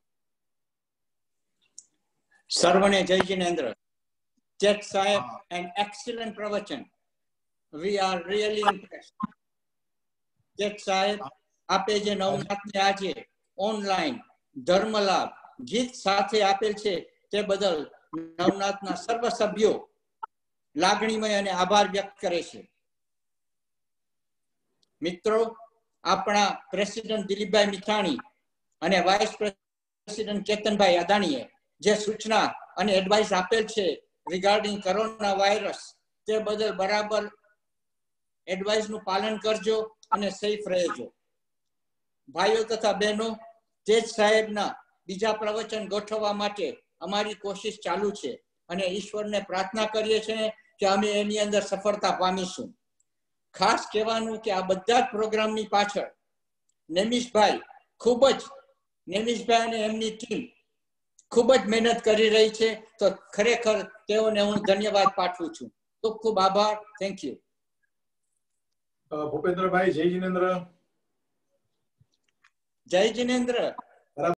સર્વને જય જિનેન્દ્ર. જેઠ સાહેબ, an excellent પ્રવચન. We are really impressed. જેઠ સાહેબ, આપે જે નવનાથને આજે ઓનલાઈન ધર્મલાભ ગીત સાથે આપેલ છે તે બદલ નવનાથના સર્વ સભ્યો લાગણીમય અને આભાર વ્યક્ત કરે છે. મિત્રો, આપણા પ્રેસિડેન્ટ દિલીપભાઈ મિઠાણી અને વાઇસ પ્રેસિડેન્ટ કેતનભાઈ અદાણીએ જે સૂચના અને એડવાઇસ આપેલ છે રિગાર્ડિંગ કોરોના વાયરસ, તે બદલ બરાબર એડવાઇસનું પાલન કરજો અને સેફ રહેજો. ભાઈઓ તથા બહેનો, તેજ સાહેબના બીજા પ્રવચન ગોઠવવા માટે અમારી કોશિશ ચાલુ છે અને ઈશ્વરને પ્રાર્થના કરીએ છીએ કે અમે એની અંદર સફળતા પામીશું. ખાસ કહેવાનું કે આ બધા જ પ્રોગ્રામની પાછળ નેમિશભાઈ ખૂબ જ નેમિશભાઈ અને એમની ટીમ ખૂબ જ મહેનત કરી રહી છે. તો ખરેખર તેઓને હું ધન્યવાદ પાઠવું છું. ખૂબ ખૂબ આભાર. Thank you. ભૂપેન્દ્રભાઈ, જય જિનેન્દ્ર. જય જિનેન્દ્ર.